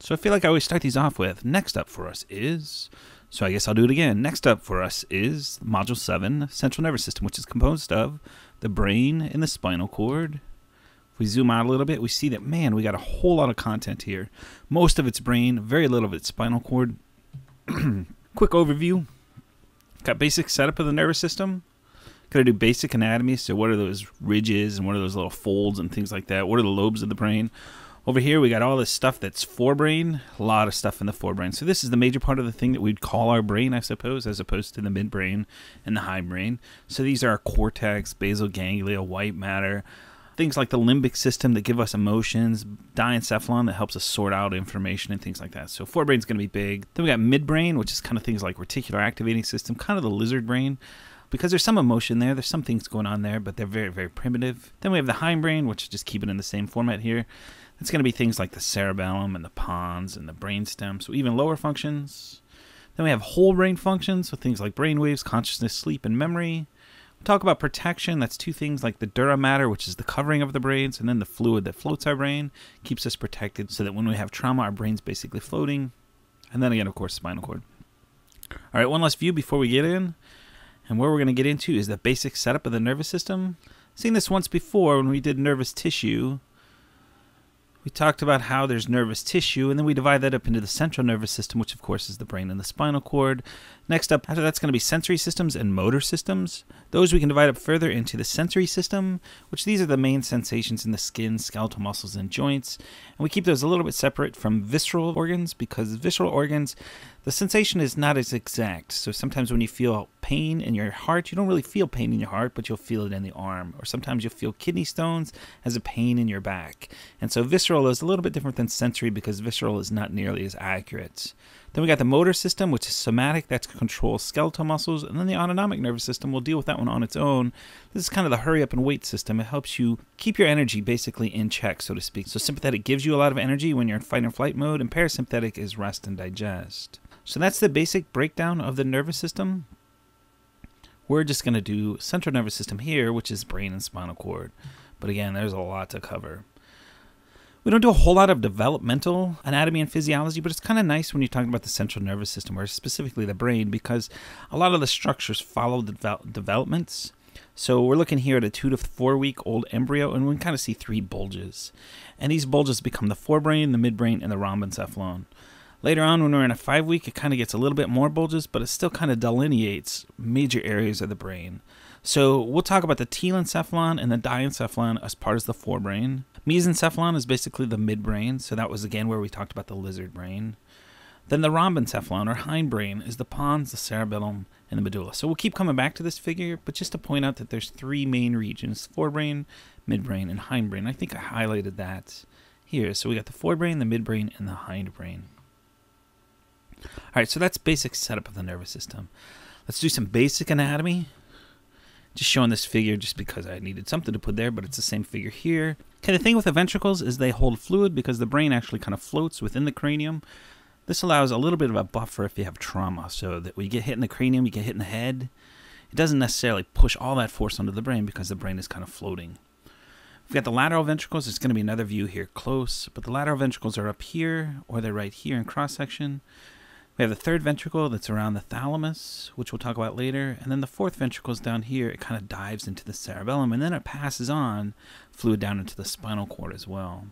So I feel like I always start these off with, next up for us is, so I guess I'll do it again. Next up for us is Module 7, Central Nervous System, which is composed of the brain and the spinal cord. If we zoom out a little bit, we see that, man, we got a whole lot of content here. Most of it's brain, very little of it's spinal cord. Quick overview. Got basic setup of the nervous system. Got to do basic anatomy, so what are those ridges and what are those little folds and things like that? What are the lobes of the brain? Over here, we got all this stuff that's forebrain, a lot of stuff in the forebrain. So this is the major part of the thing that we'd call our brain, I suppose, as opposed to the midbrain and the hindbrain. So these are our cortex, basal ganglia, white matter, things like the limbic system that give us emotions, diencephalon that helps us sort out information and things like that. So forebrain's going to be big. Then we got midbrain, which is kind of things like reticular activating system, kind of the lizard brain. Because there's some emotion there, there's some things going on there, but they're very, very primitive. Then we have the hindbrain, which is just keep it in the same format here. It's going to be things like the cerebellum and the pons and the brainstem, so even lower functions. Then we have whole brain functions, so things like brain waves, consciousness, sleep, and memory. We talk about protection. That's two things like the dura mater, which is the covering of the brains, and then the fluid that floats our brain, keeps us protected so that when we have trauma, our brain's basically floating. And then again, of course, spinal cord. All right, one last view before we get in. And where we're going to get into is the basic setup of the nervous system. Seen this once before when we did nervous tissue. We talked about how there's nervous tissue, and then we divide that up into the central nervous system, which of course is the brain and the spinal cord. Next up, after that's going to be sensory systems and motor systems. Those we can divide up further into the sensory system, which these are the main sensations in the skin, skeletal muscles, and joints. And we keep those a little bit separate from visceral organs, because visceral organs, the sensation is not as exact. So sometimes when you feel pain in your heart, you don't really feel pain in your heart, but you'll feel it in the arm. Or sometimes you'll feel kidney stones as a pain in your back. And so visceral is a little bit different than sensory because visceral is not nearly as accurate. Then we got the motor system, which is somatic, that controls skeletal muscles. And then the autonomic nervous system, we'll deal with that one on its own. This is kind of the hurry up and wait system. It helps you keep your energy basically in check, so to speak. So sympathetic gives you a lot of energy when you're in fight or flight mode, and parasympathetic is rest and digest. So that's the basic breakdown of the nervous system. We're just going to do central nervous system here, which is brain and spinal cord. But again, there's a lot to cover. We don't do a whole lot of developmental anatomy and physiology, but it's kind of nice when you're talking about the central nervous system, or specifically the brain, because a lot of the structures follow the developments. So we're looking here at a 2 to 4 week old embryo, and we can kind of see 3 bulges. And these bulges become the forebrain, the midbrain, and the rhombencephalon. Later on, when we're in a 5 week, it kind of gets a little bit more bulges, but it still kind of delineates major areas of the brain. So we'll talk about the telencephalon and the diencephalon as part of the forebrain. Mesencephalon is basically the midbrain, so that was again where we talked about the lizard brain. Then the rhombencephalon, or hindbrain, is the pons, the cerebellum, and the medulla. So we'll keep coming back to this figure, but just to point out that there's 3 main regions: forebrain, midbrain, and hindbrain. I think I highlighted that here. So we got the forebrain, the midbrain, and the hindbrain. All right, so that's basic setup of the nervous system. Let's do some basic anatomy. Just showing this figure just because I needed something to put there, but it's the same figure here. Okay, the thing with the ventricles is they hold fluid because the brain actually kind of floats within the cranium. This allows a little bit of a buffer if you have trauma, so that when you get hit in the cranium, you get hit in the head. It doesn't necessarily push all that force onto the brain because the brain is kind of floating. We've got the lateral ventricles. There's going to be another view here close, but the lateral ventricles are up here, or they're right here in cross-section. We have the third ventricle that's around the thalamus, which we'll talk about later. And then the fourth ventricle is down here. It kind of dives into the cerebellum, and then it passes on fluid down into the spinal cord as well.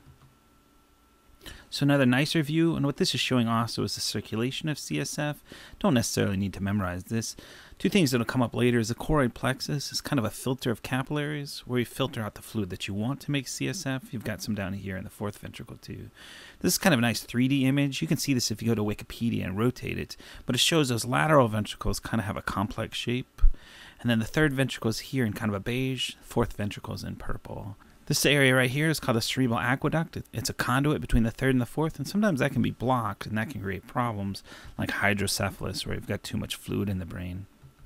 So another nicer view, and what this is showing also is the circulation of CSF. Don't necessarily need to memorize this. 2 things that will come up later is the choroid plexus. It's kind of a filter of capillaries where you filter out the fluid that you want to make CSF. You've got some down here in the fourth ventricle too. This is kind of a nice 3D image. You can see this if you go to Wikipedia and rotate it, but it shows those lateral ventricles kind of have a complex shape. And then the third ventricle is here in kind of a beige, fourth ventricle is in purple. This area right here is called a cerebral aqueduct. It's a conduit between the third and the fourth, and sometimes that can be blocked, and that can create problems like hydrocephalus, where you've got too much fluid in the brain.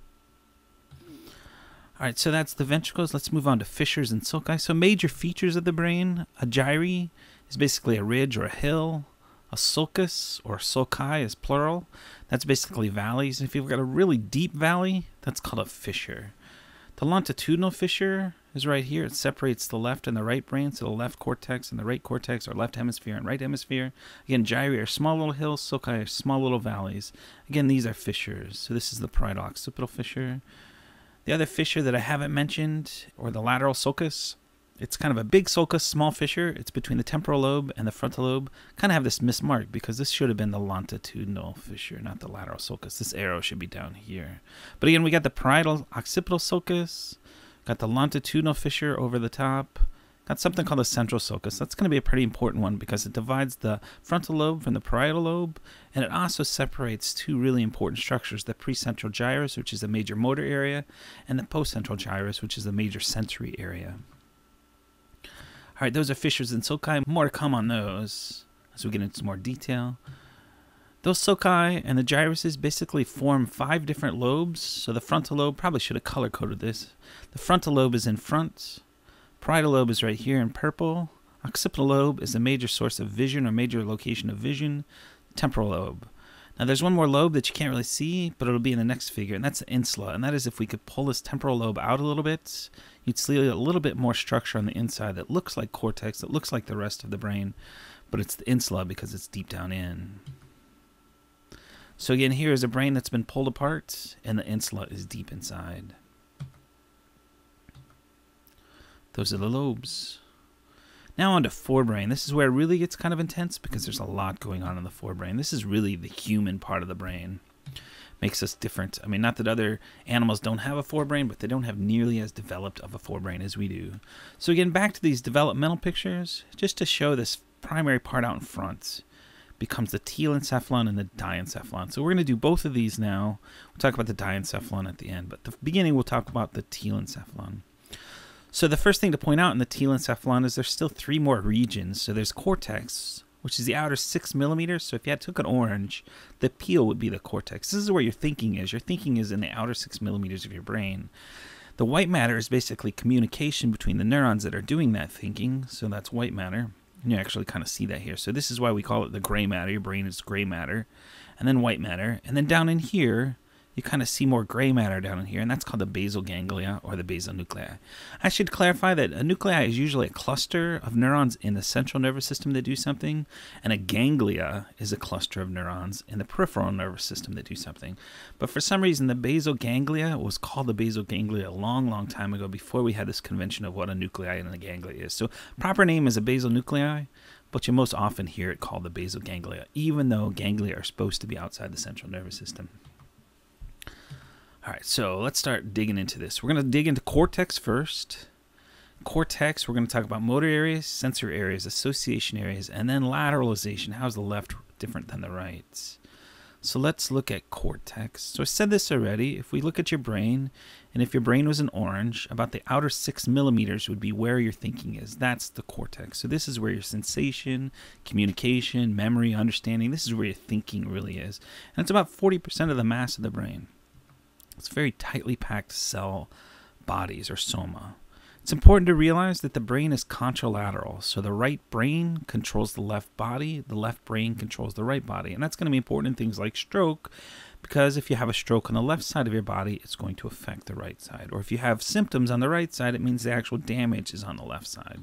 All right, so that's the ventricles. Let's move on to fissures and sulci. So major features of the brain: a gyre is basically a ridge or a hill. A sulcus, or sulci is plural. That's basically valleys. And if you've got a really deep valley, that's called a fissure. The longitudinal fissure is right here. It separates the left and the right brain, so the left cortex and the right cortex, or left hemisphere and right hemisphere. Again, gyri are small little hills, sulci are small little valleys. Again, these are fissures. So this is the parietal occipital fissure. The other fissure that I haven't mentioned, or the lateral sulcus, it's kind of a big sulcus, small fissure. It's between the temporal lobe and the frontal lobe. Kind of have this mismarked because this should have been the longitudinal fissure, not the lateral sulcus. This arrow should be down here. But again, we got the parietal occipital sulcus, got the longitudinal fissure over the top, got something called the central sulcus. That's going to be a pretty important one because it divides the frontal lobe from the parietal lobe, and it also separates two really important structures, the precentral gyrus, which is the major motor area, and the postcentral gyrus, which is the major sensory area. All right, those are fissures and sulci. More to come on those as we get into more detail. Those sulci and the gyruses basically form 5 different lobes. So the frontal lobe, probably should have color-coded this. The frontal lobe is in front. Parietal lobe is right here in purple. Occipital lobe is a major source of vision or major location of vision. Temporal lobe. Now there's one more lobe that you can't really see, but it'll be in the next figure, and that's the insula. And that is if we could pull this temporal lobe out a little bit, you'd see a little bit more structure on the inside that looks like cortex, that looks like the rest of the brain, but it's the insula because it's deep down in. So again, here is a brain that's been pulled apart, and the insula is deep inside. Those are the lobes. Now on to forebrain. This is where it really gets kind of intense because there's a lot going on in the forebrain. This is really the human part of the brain. Makes us different. I mean, not that other animals don't have a forebrain, but they don't have nearly as developed of a forebrain as we do. So again, back to these developmental pictures, just to show this primary part out in front becomes the telencephalon and the diencephalon. So we're going to do both of these now. We'll talk about the diencephalon at the end, but at the beginning we'll talk about the telencephalon. So the first thing to point out in the telencephalon is there's still 3 more regions. So there's cortex, which is the outer 6 millimeters. So if you took an orange, the peel would be the cortex. This is where your thinking is. Your thinking is in the outer 6 millimeters of your brain. The white matter is basically communication between the neurons that are doing that thinking. So that's white matter. And you actually kind of see that here. So this is why we call it the gray matter. Your brain is gray matter. And then white matter. And then down in here, you kind of see more gray matter down in here, and that's called the basal ganglia or the basal nuclei. I should clarify that a nuclei is usually a cluster of neurons in the central nervous system that do something, and a ganglia is a cluster of neurons in the peripheral nervous system that do something. But for some reason, the basal ganglia was called the basal ganglia a long, long time ago before we had this convention of what a nuclei and a ganglia is. So proper name is a basal nuclei, but you most often hear it called the basal ganglia, even though ganglia are supposed to be outside the central nervous system. All right, so let's start digging into this. We're going to dig into cortex first. Cortex, we're going to talk about motor areas, sensory areas, association areas, and then lateralization. How's the left different than the right? So let's look at cortex. So I said this already. If we look at your brain, and if your brain was an orange, about the outer 6 millimeters would be where your thinking is. That's the cortex. So this is where your sensation, communication, memory, understanding, this is where your thinking really is. And it's about 40% of the mass of the brain. It's very tightly packed cell bodies, or soma. It's important to realize that the brain is contralateral. So the right brain controls the left body, the left brain controls the right body. And that's going to be important in things like stroke, because if you have a stroke on the left side of your body, it's going to affect the right side. Or if you have symptoms on the right side, it means the actual damage is on the left side.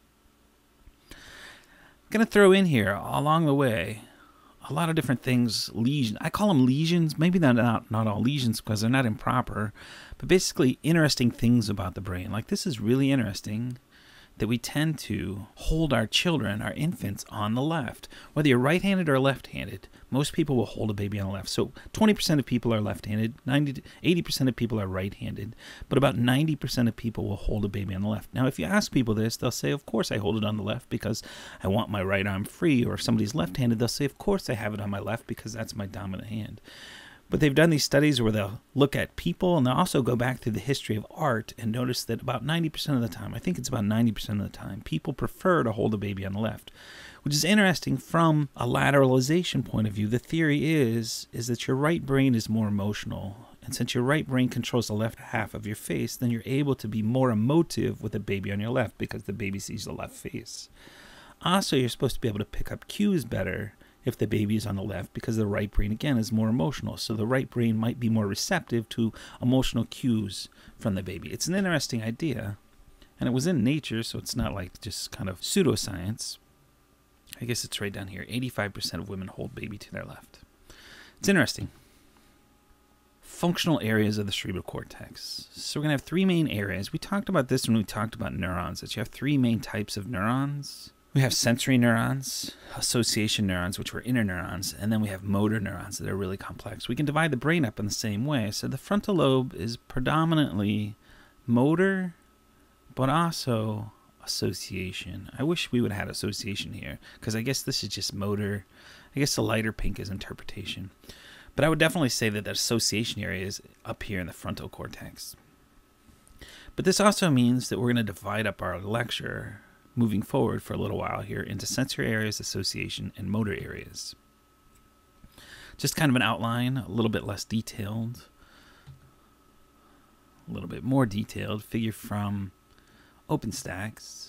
I'm going to throw in here along the way a lot of different things. Lesions, I call them lesions. Maybe not all lesions because they're not improper, but basically interesting things about the brain. Like, this is really interesting that we tend to hold our children, our infants, on the left. Whether you're right-handed or left-handed, most people will hold a baby on the left. So 20% of people are left-handed, 80% of people are right-handed, but about 90% of people will hold a baby on the left. Now, if you ask people this, they'll say, of course I hold it on the left because I want my right arm free. Or if somebody's left-handed, they'll say, of course I have it on my left because that's my dominant hand. But they've done these studies where they'll look at people, and they'll also go back through the history of art and notice that about 90% of the time, I think it's about 90% of the time, people prefer to hold a baby on the left, which is interesting from a lateralization point of view. The theory is that your right brain is more emotional. And since your right brain controls the left half of your face, then you're able to be more emotive with a baby on your left because the baby sees the left face. Also, you're supposed to be able to pick up cues better if the baby is on the left, because the right brain, again, is more emotional. So the right brain might be more receptive to emotional cues from the baby. It's an interesting idea. And it was in Nature, so it's not like just kind of pseudoscience. I guess it's right down here. 85% of women hold baby to their left. It's interesting. Functional areas of the cerebral cortex. So we're going to have three main areas. We talked about this when we talked about neurons, that you have three main types of neurons. We have sensory neurons, association neurons, which were interneurons, and then we have motor neurons that are really complex. We can divide the brain up in the same way. So the frontal lobe is predominantly motor, but also association. I wish we would have had association here, because I guess this is just motor. I guess the lighter pink is interpretation. But I would definitely say that the association area is up here in the frontal cortex. But this also means that we're going to divide up our lecture moving forward for a little while here into sensory areas, association, and motor areas. Just kind of an outline, a little bit less detailed, a little bit more detailed, figure from OpenStax.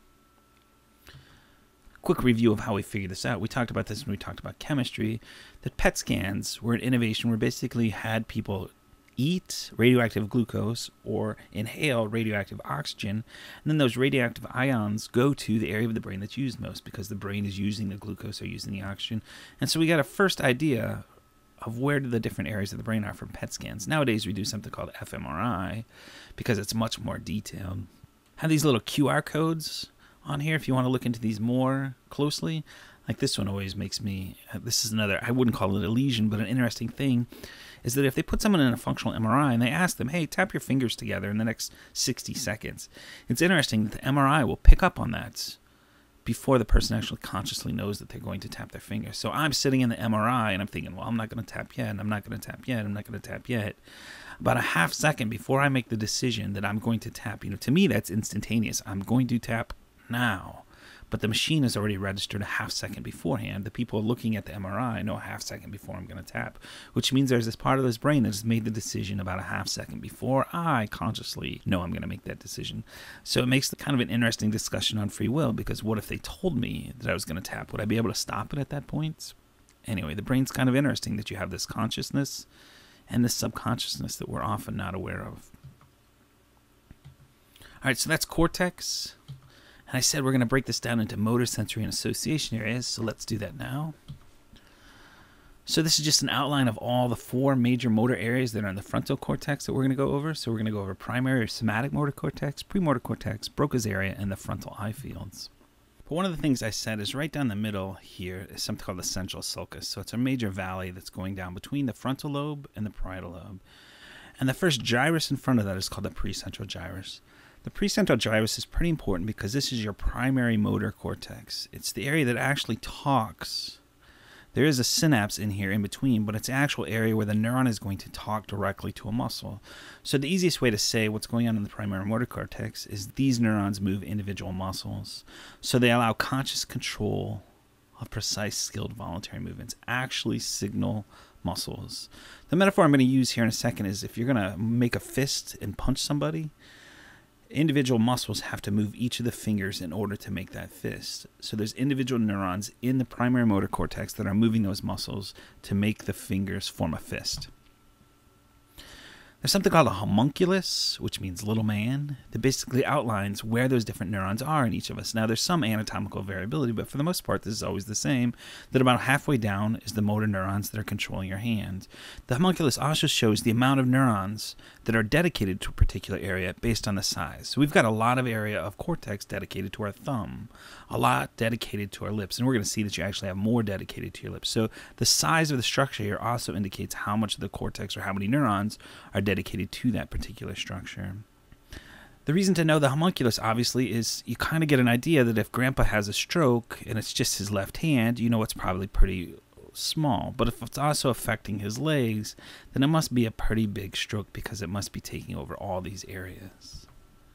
Quick review of how we figured this out. We talked about this when we talked about chemistry, that PET scans were an innovation where basically had people eat radioactive glucose or inhale radioactive oxygen, and then those radioactive ions go to the area of the brain that's used most because the brain is using the glucose or using the oxygen. And so we got a first idea of where the different areas of the brain are from PET scans. Nowadays we do something called fMRI because it's much more detailed. Have these little QR codes on here if you want to look into these more closely. Like this one always makes me, this is another, I wouldn't call it a lesion, but an interesting thing is that if they put someone in a functional MRI and they ask them, hey, tap your fingers together in the next 60 seconds, it's interesting that the MRI will pick up on that before the person actually consciously knows that they're going to tap their fingers. So I'm sitting in the MRI and I'm thinking, well, I'm not going to tap yet, and I'm not going to tap yet, I'm not going to tap yet. About a half second before I make the decision that I'm going to tap, to me that's instantaneous. I'm going to tap now. But the machine has already registered a half second beforehand. The people looking at the MRI know a half second before I'm going to tap, which means there's this part of this brain that has made the decision about a half second before I consciously know I'm going to make that decision. So it makes the kind of an interesting discussion on free will, because what if they told me that I was going to tap? Would I be able to stop it at that point? Anyway, the brain's kind of interesting that you have this consciousness and this subconsciousness that we're often not aware of. All right, so that's cortex. And I said we're going to break this down into motor, sensory, and association areas, so let's do that now. So this is just an outline of all the four major motor areas that are in the frontal cortex that we're going to go over. So we're going to go over primary or somatic motor cortex, premotor cortex, Broca's area, and the frontal eye fields. But one of the things I said is right down the middle here is something called the central sulcus. So it's a major valley that's going down between the frontal lobe and the parietal lobe. And the first gyrus in front of that is called the precentral gyrus. The precentral gyrus is pretty important because this is your primary motor cortex. It's the area that actually talks. There is a synapse in here in between, but it's the actual area where the neuron is going to talk directly to a muscle. So the easiest way to say what's going on in the primary motor cortex is these neurons move individual muscles. So they allow conscious control of precise, skilled, voluntary movements, actually signal muscles. The metaphor I'm going to use here in a second is if you're going to make a fist and punch somebody, individual muscles have to move each of the fingers in order to make that fist. So there's individual neurons in the primary motor cortex that are moving those muscles to make the fingers form a fist. There's something called a homunculus, which means little man, that basically outlines where those different neurons are in each of us. Now, there's some anatomical variability, but for the most part, this is always the same, that about halfway down is the motor neurons that are controlling your hand. The homunculus also shows the amount of neurons that are dedicated to a particular area based on the size. So we've got a lot of area of cortex dedicated to our thumb, a lot dedicated to our lips, and we're going to see that you actually have more dedicated to your lips. So the size of the structure here also indicates how much of the cortex or how many neurons are dedicated to that particular structure. The reason to know the homunculus, obviously, is you kind of get an idea that if Grandpa has a stroke and it's just his left hand, you know it's probably pretty small. But if it's also affecting his legs, then it must be a pretty big stroke because it must be taking over all these areas.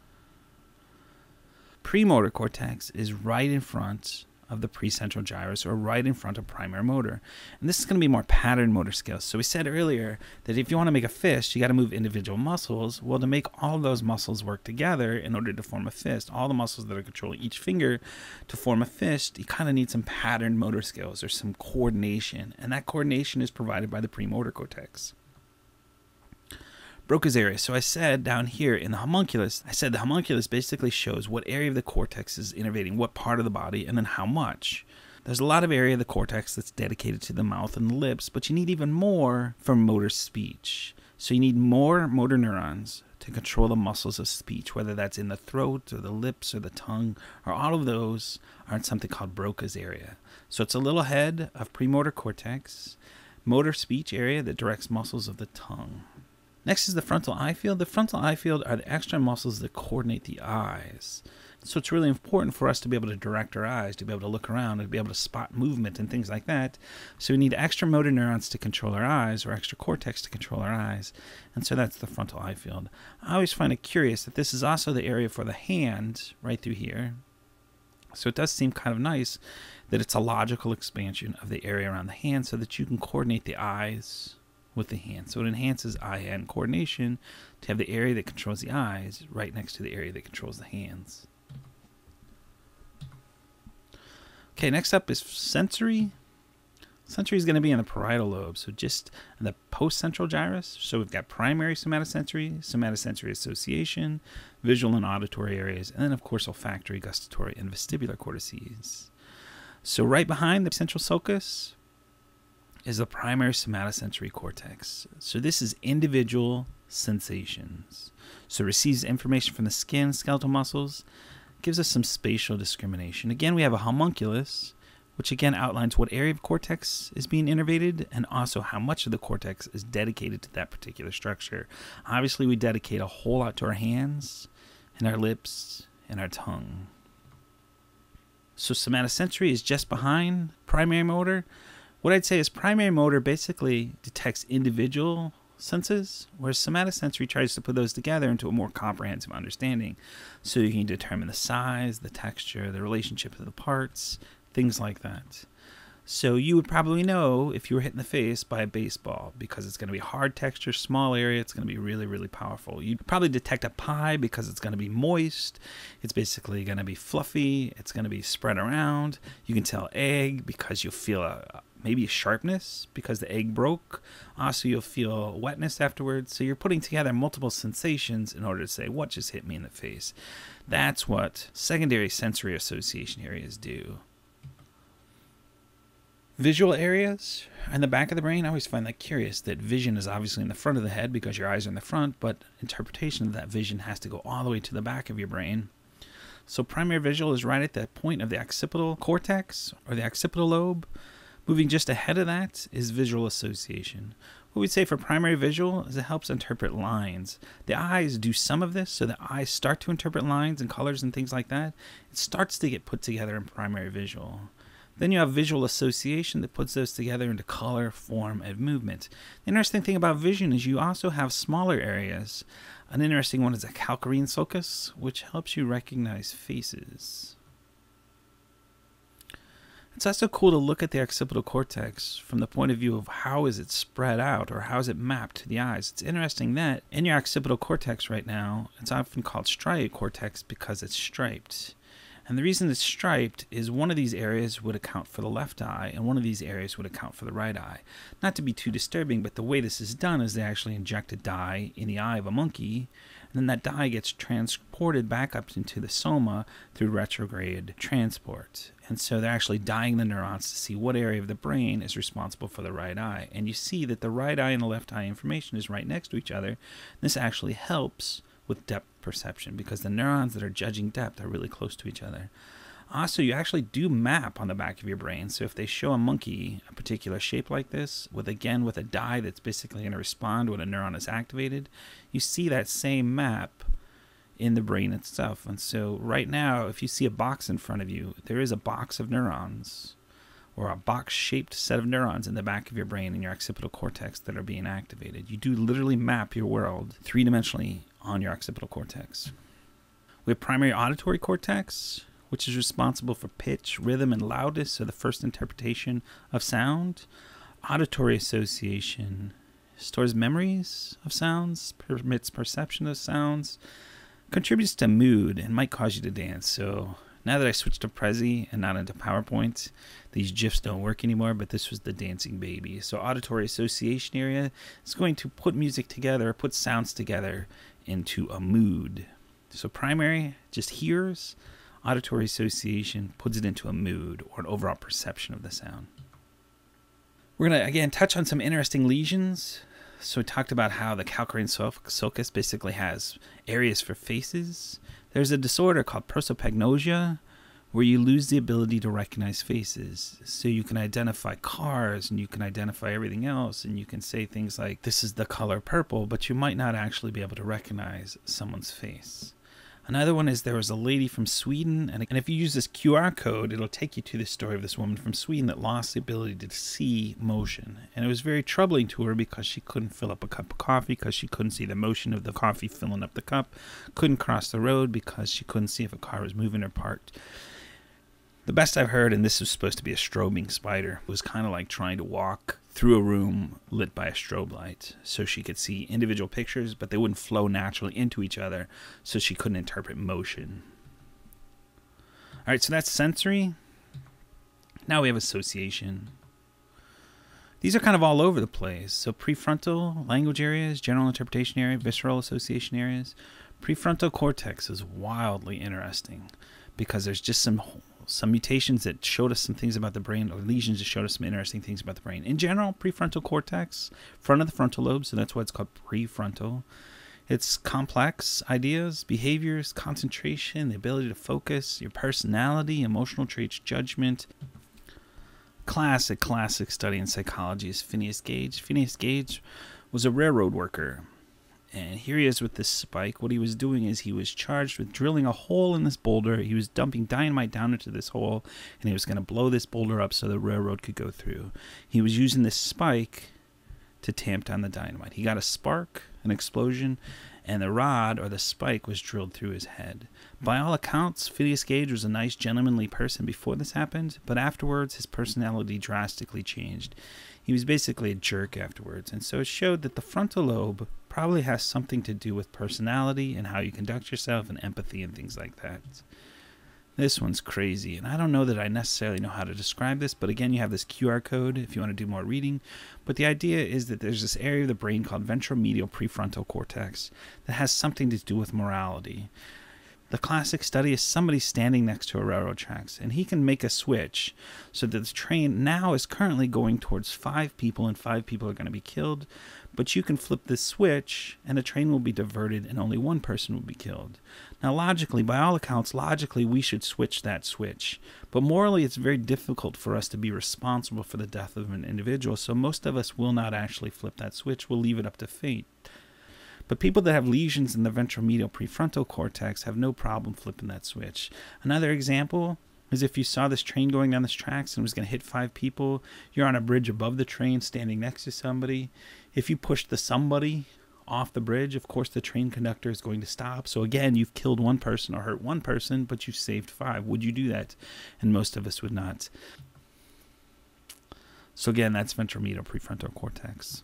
Premotor cortex is right in front of the precentral gyrus, or right in front of primary motor. And this is going to be more pattern motor skills. So we said earlier that if you want to make a fist, you got to move individual muscles. Well, to make all of those muscles work together in order to form a fist, all the muscles that are controlling each finger to form a fist, you kind of need some pattern motor skills or some coordination. And that coordination is provided by the premotor cortex. Broca's area. So I said down here in the homunculus, I said the homunculus basically shows what area of the cortex is innervating what part of the body and then how much. There's a lot of area of the cortex that's dedicated to the mouth and the lips, but you need even more for motor speech. So you need more motor neurons to control the muscles of speech, whether that's in the throat or the lips or the tongue, or all of those are in something called Broca's area. So it's a little head of premotor cortex, motor speech area that directs muscles of the tongue. Next is the frontal eye field. The frontal eye field are the extra muscles that coordinate the eyes. So it's really important for us to be able to direct our eyes, to be able to look around, and to be able to spot movement and things like that. So we need extra motor neurons to control our eyes, or extra cortex to control our eyes. And so that's the frontal eye field. I always find it curious that this is also the area for the hand right through here. So it does seem kind of nice that it's a logical expansion of the area around the hand so that you can coordinate the eyes with the hand. So it enhances eye-hand coordination to have the area that controls the eyes right next to the area that controls the hands. Okay, next up is sensory. Sensory is going to be in the parietal lobe, so just in the post-central gyrus. So we've got primary somatosensory, somatosensory association, visual and auditory areas, and then of course olfactory, gustatory, and vestibular cortices. So right behind the central sulcus is the primary somatosensory cortex. So this is individual sensations. So it receives information from the skin, skeletal muscles, gives us some spatial discrimination. Again, we have a homunculus, which again outlines what area of cortex is being innervated and also how much of the cortex is dedicated to that particular structure. Obviously, we dedicate a whole lot to our hands and our lips and our tongue. So somatosensory is just behind primary motor. What I'd say is primary motor basically detects individual senses, whereas somatosensory tries to put those together into a more comprehensive understanding. So you can determine the size, the texture, the relationship to the parts, things like that. So you would probably know if you were hit in the face by a baseball because it's going to be hard texture, small area, it's going to be really, really powerful. You'd probably detect a pie because it's going to be moist. It's basically going to be fluffy. It's going to be spread around. You can tell egg because you'll feel maybe a sharpness because the egg broke. Also, you'll feel wetness afterwards. So you're putting together multiple sensations in order to say, what just hit me in the face? That's what secondary sensory association areas do. Visual areas in the back of the brain, I always find that curious that vision is obviously in the front of the head because your eyes are in the front, but interpretation of that vision has to go all the way to the back of your brain. So primary visual is right at the point of the occipital cortex or the occipital lobe. Moving just ahead of that is visual association. What we'd say for primary visual is it helps interpret lines. The eyes do some of this, so the eyes start to interpret lines and colors and things like that. It starts to get put together in primary visual. Then you have visual association that puts those together into color, form, and movement. The interesting thing about vision is you also have smaller areas. An interesting one is a calcarine sulcus, which helps you recognize faces. It's also cool to look at the occipital cortex from the point of view of how is it spread out or how is it mapped to the eyes. It's interesting that in your occipital cortex right now, it's often called striate cortex because it's striped. And the reason it's striped is one of these areas would account for the left eye and one of these areas would account for the right eye. Not to be too disturbing, but the way this is done is they actually inject a dye in the eye of a monkey, and then that dye gets transported back up into the soma through retrograde transport. And so they're actually dyeing the neurons to see what area of the brain is responsible for the right eye. And you see that the right eye and the left eye information is right next to each other. This actually helps with depth perception because the neurons that are judging depth are really close to each other. Also, you actually do map on the back of your brain. So if they show a monkey a particular shape like this, with a dye that's basically going to respond when a neuron is activated, you see that same map in the brain itself. And so right now, if you see a box in front of you, there is a box of neurons or a box-shaped set of neurons in the back of your brain in your occipital cortex that are being activated. You do literally map your world three-dimensionally on your occipital cortex. We have primary auditory cortex, which is responsible for pitch, rhythm, and loudness, so the first interpretation of sound. Auditory association stores memories of sounds, permits perception of sounds, contributes to mood, and might cause you to dance. So Now that I switched to Prezi and not into PowerPoint, these GIFs don't work anymore, but this was the dancing baby. So auditory association area is going to put music together, put sounds together into a mood. So primary just hears, auditory association puts it into a mood or an overall perception of the sound. We're going to, again, touch on some interesting lesions. So we talked about how the calcarine sulcus basically has areas for faces. There's a disorder called prosopagnosia where you lose the ability to recognize faces. So you can identify cars and you can identify everything else and you can say things like, this is the color purple, but you might not actually be able to recognize someone's face. Another one is there was a lady from Sweden, and if you use this QR code, it'll take you to the story of this woman from Sweden that lost the ability to see motion. And it was very troubling to her because she couldn't fill up a cup of coffee because she couldn't see the motion of the coffee filling up the cup, couldn't cross the road because she couldn't see if a car was moving or parked. The best I've heard, and this was supposed to be a strobing spider, was kind of like trying to walk through a room lit by a strobe light so she could see individual pictures, but they wouldn't flow naturally into each other, so she couldn't interpret motion. All right, so that's sensory. Now we have association. These are kind of all over the place. So prefrontal language areas, general interpretation area, visceral association areas. Prefrontal cortex is wildly interesting because there's just some mutations that showed us some things about the brain, or lesions that showed us some interesting things about the brain. In general, prefrontal cortex, front of the frontal lobe, so that's why it's called prefrontal. It's complex ideas, behaviors, concentration, the ability to focus, your personality, emotional traits, judgment. Classic study in psychology is Phineas Gage. Phineas Gage was a railroad worker. And here he is with this spike. What he was doing is he was charged with drilling a hole in this boulder. He was dumping dynamite down into this hole, and he was going to blow this boulder up so the railroad could go through. He was using this spike to tamp down the dynamite. He got a spark, an explosion, and the rod or the spike was drilled through his head. By all accounts, Phineas Gage was a nice, gentlemanly person before this happened, but afterwards his personality drastically changed. He was basically a jerk afterwards, and so it showed that the frontal lobe probably has something to do with personality and how you conduct yourself and empathy and things like that. This one's crazy, and I don't know that I necessarily know how to describe this, but again, you have this QR code if you want to do more reading. But the idea is that there's this area of the brain called ventromedial prefrontal cortex that has something to do with morality. The classic study is somebody standing next to a railroad tracks, and he can make a switch so that the train now is currently going towards 5 people, and 5 people are going to be killed. But you can flip this switch, and the train will be diverted, and only 1 person will be killed. Now, logically, by all accounts, logically, we should switch that switch. But morally, it's very difficult for us to be responsible for the death of an individual, so most of us will not actually flip that switch. We'll leave it up to fate. But people that have lesions in the ventromedial prefrontal cortex have no problem flipping that switch. Another example is if you saw this train going down this tracks and was going to hit 5 people, you're on a bridge above the train standing next to somebody. If you push the somebody off the bridge, of course the train conductor is going to stop. So again, you've killed 1 person or hurt 1 person, but you've saved 5. Would you do that? And most of us would not. So again, that's ventromedial prefrontal cortex.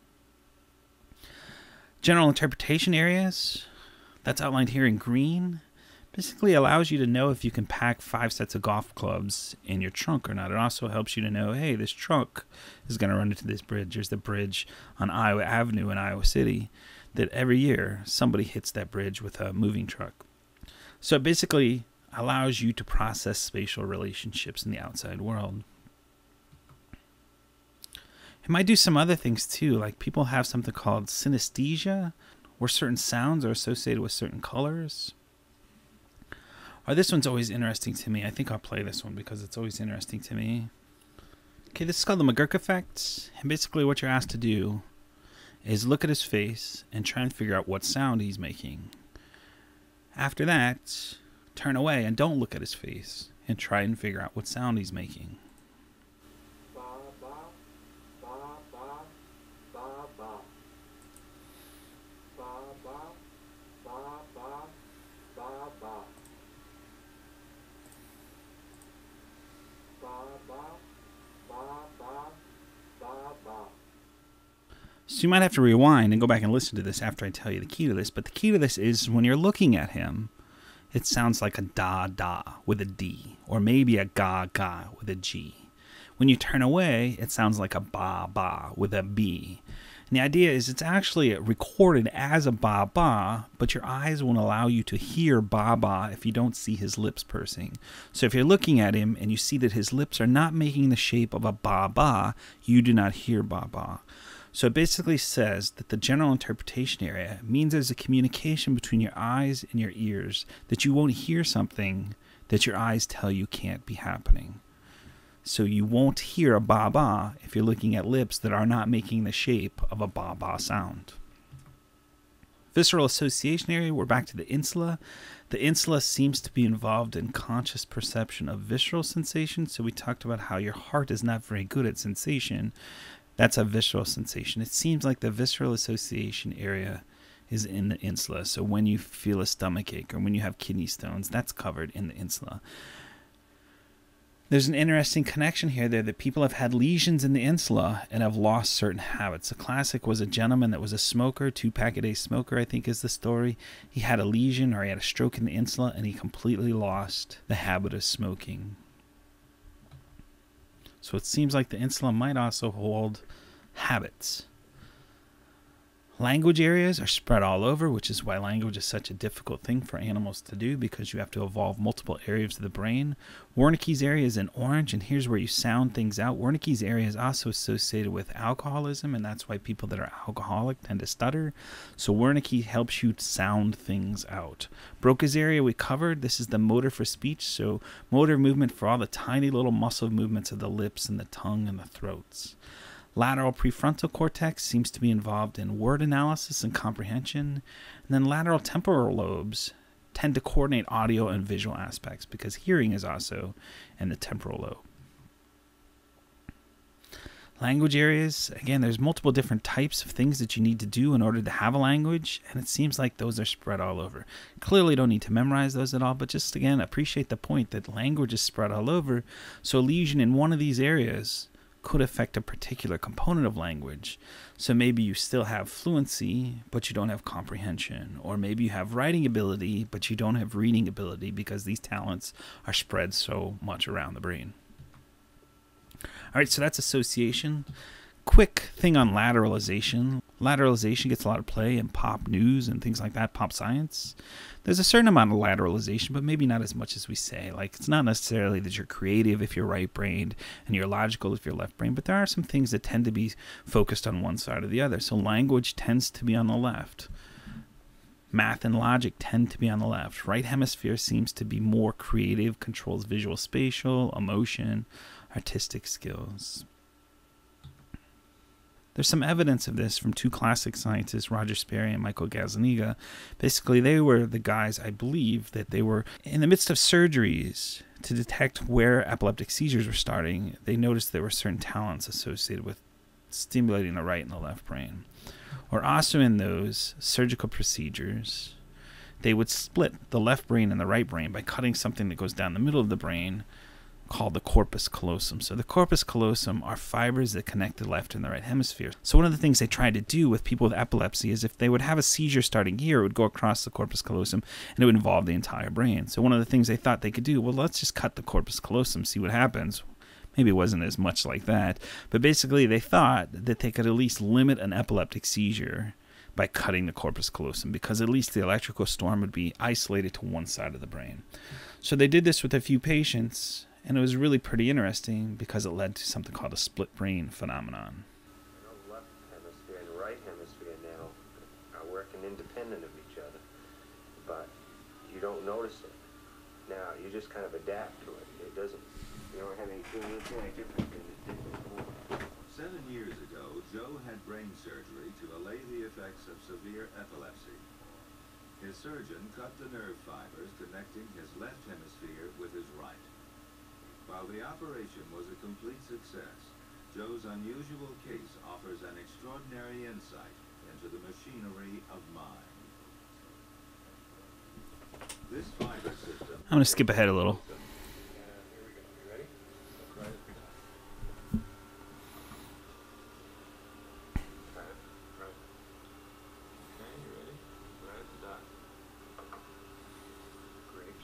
General interpretation areas, that's outlined here in green, basically allows you to know if you can pack 5 sets of golf clubs in your trunk or not. It also helps you to know, hey, this trunk is going to run into this bridge. There's the bridge on Iowa Avenue in Iowa City that every year somebody hits that bridge with a moving truck. So it basically allows you to process spatial relationships in the outside world. It might do some other things too, like people have something called synesthesia, where certain sounds are associated with certain colors. Or this one's always interesting to me. I think I'll play this one because it's always interesting to me. Okay, this is called the McGurk effect. And basically what you're asked to do is look at his face and try and figure out what sound he's making. After that, turn away and don't look at his face and try and figure out what sound he's making. So you might have to rewind and go back and listen to this after I tell you the key to this. But the key to this is when you're looking at him, it sounds like a da da with a D, or maybe a ga ga with a G. When you turn away, it sounds like a ba ba with a B. And the idea is it's actually recorded as a ba ba, but your eyes won't allow you to hear ba ba if you don't see his lips pursing. So if you're looking at him and you see that his lips are not making the shape of a ba ba, you do not hear ba ba. So it basically says that the general interpretation area means there's a communication between your eyes and your ears, that you won't hear something that your eyes tell you can't be happening. So you won't hear a ba ba if you're looking at lips that are not making the shape of a ba ba sound. Visceral association area, we're back to the insula. The insula seems to be involved in conscious perception of visceral sensation. So we talked about how your heart is not very good at sensation. That's a visceral sensation. It seems like the visceral association area is in the insula. So when you feel a stomach ache or when you have kidney stones, that's covered in the insula. There's an interesting connection here there that people have had lesions in the insula and have lost certain habits. The classic was a gentleman that was a smoker, 2-pack-a-day smoker, I think is the story. He had a lesion or he had a stroke in the insula and he completely lost the habit of smoking. So it seems like the insula might also hold habits. Language areas are spread all over, which is why language is such a difficult thing for animals to do, because you have to evolve multiple areas of the brain. Wernicke's area is in orange, and here's where you sound things out. Wernicke's area is also associated with alcoholism, and that's why people that are alcoholic tend to stutter. So Wernicke helps you sound things out. Broca's area we covered. This is the motor for speech, so motor movement for all the tiny little muscle movements of the lips and the tongue and the throats. Lateral prefrontal cortex seems to be involved in word analysis and comprehension. And then lateral temporal lobes tend to coordinate audio and visual aspects because hearing is also in the temporal lobe. Language areas, again, there's multiple different types of things that you need to do in order to have a language, and it seems like those are spread all over. Clearly don't need to memorize those at all, but just, again, appreciate the point that language is spread all over. So a lesion in one of these areas could affect a particular component of language. So maybe you still have fluency, but you don't have comprehension. Or maybe you have writing ability, but you don't have reading ability because these talents are spread so much around the brain. All right, so that's association. Quick thing on lateralization. Lateralization gets a lot of play in pop news and things like that, pop science. There's a certain amount of lateralization, but maybe not as much as we say. Like, it's not necessarily that you're creative if you're right-brained and you're logical if you're left-brained, but there are some things that tend to be focused on one side or the other. So language tends to be on the left. Math and logic tend to be on the left. Right hemisphere seems to be more creative, controls visual, spatial, emotion, artistic skills. There's some evidence of this from two classic scientists, Roger Sperry and Michael Gazzaniga. Basically, they were the guys, I believe, that they were in the midst of surgeries to detect where epileptic seizures were starting. They noticed there were certain talents associated with stimulating the right and the left brain. Or also in those surgical procedures, they would split the left brain and the right brain by cutting something that goes down the middle of the brain, called the corpus callosum. So the corpus callosum are fibers that connect the left and the right hemisphere. So one of the things they tried to do with people with epilepsy is if they would have a seizure starting here, it would go across the corpus callosum and it would involve the entire brain. So one of the things they thought they could do, well, let's just cut the corpus callosum, see what happens. Maybe it wasn't as much like that, but basically they thought that they could at least limit an epileptic seizure by cutting the corpus callosum, because at least the electrical storm would be isolated to one side of the brain. So they did this with a few patients, and it was really pretty interesting because it led to something called a split brain phenomenon. The left hemisphere and the right hemisphere now are working independent of each other, but you don't notice it. Now, you just kind of adapt to it. It doesn't, you don't have anything different than it did before. 7 years ago, Joe had brain surgery to allay the effects of severe epilepsy. His surgeon cut the nerve fibers connecting his left hemisphere with his right. While the operation was a complete success, Joe's unusual case offers an extraordinary insight into the machinery of mind. This fiber system... I'm going to skip ahead a little. Here we go. You ready? Look right at the dot. Right. Okay, you ready? Right at the dot. Great.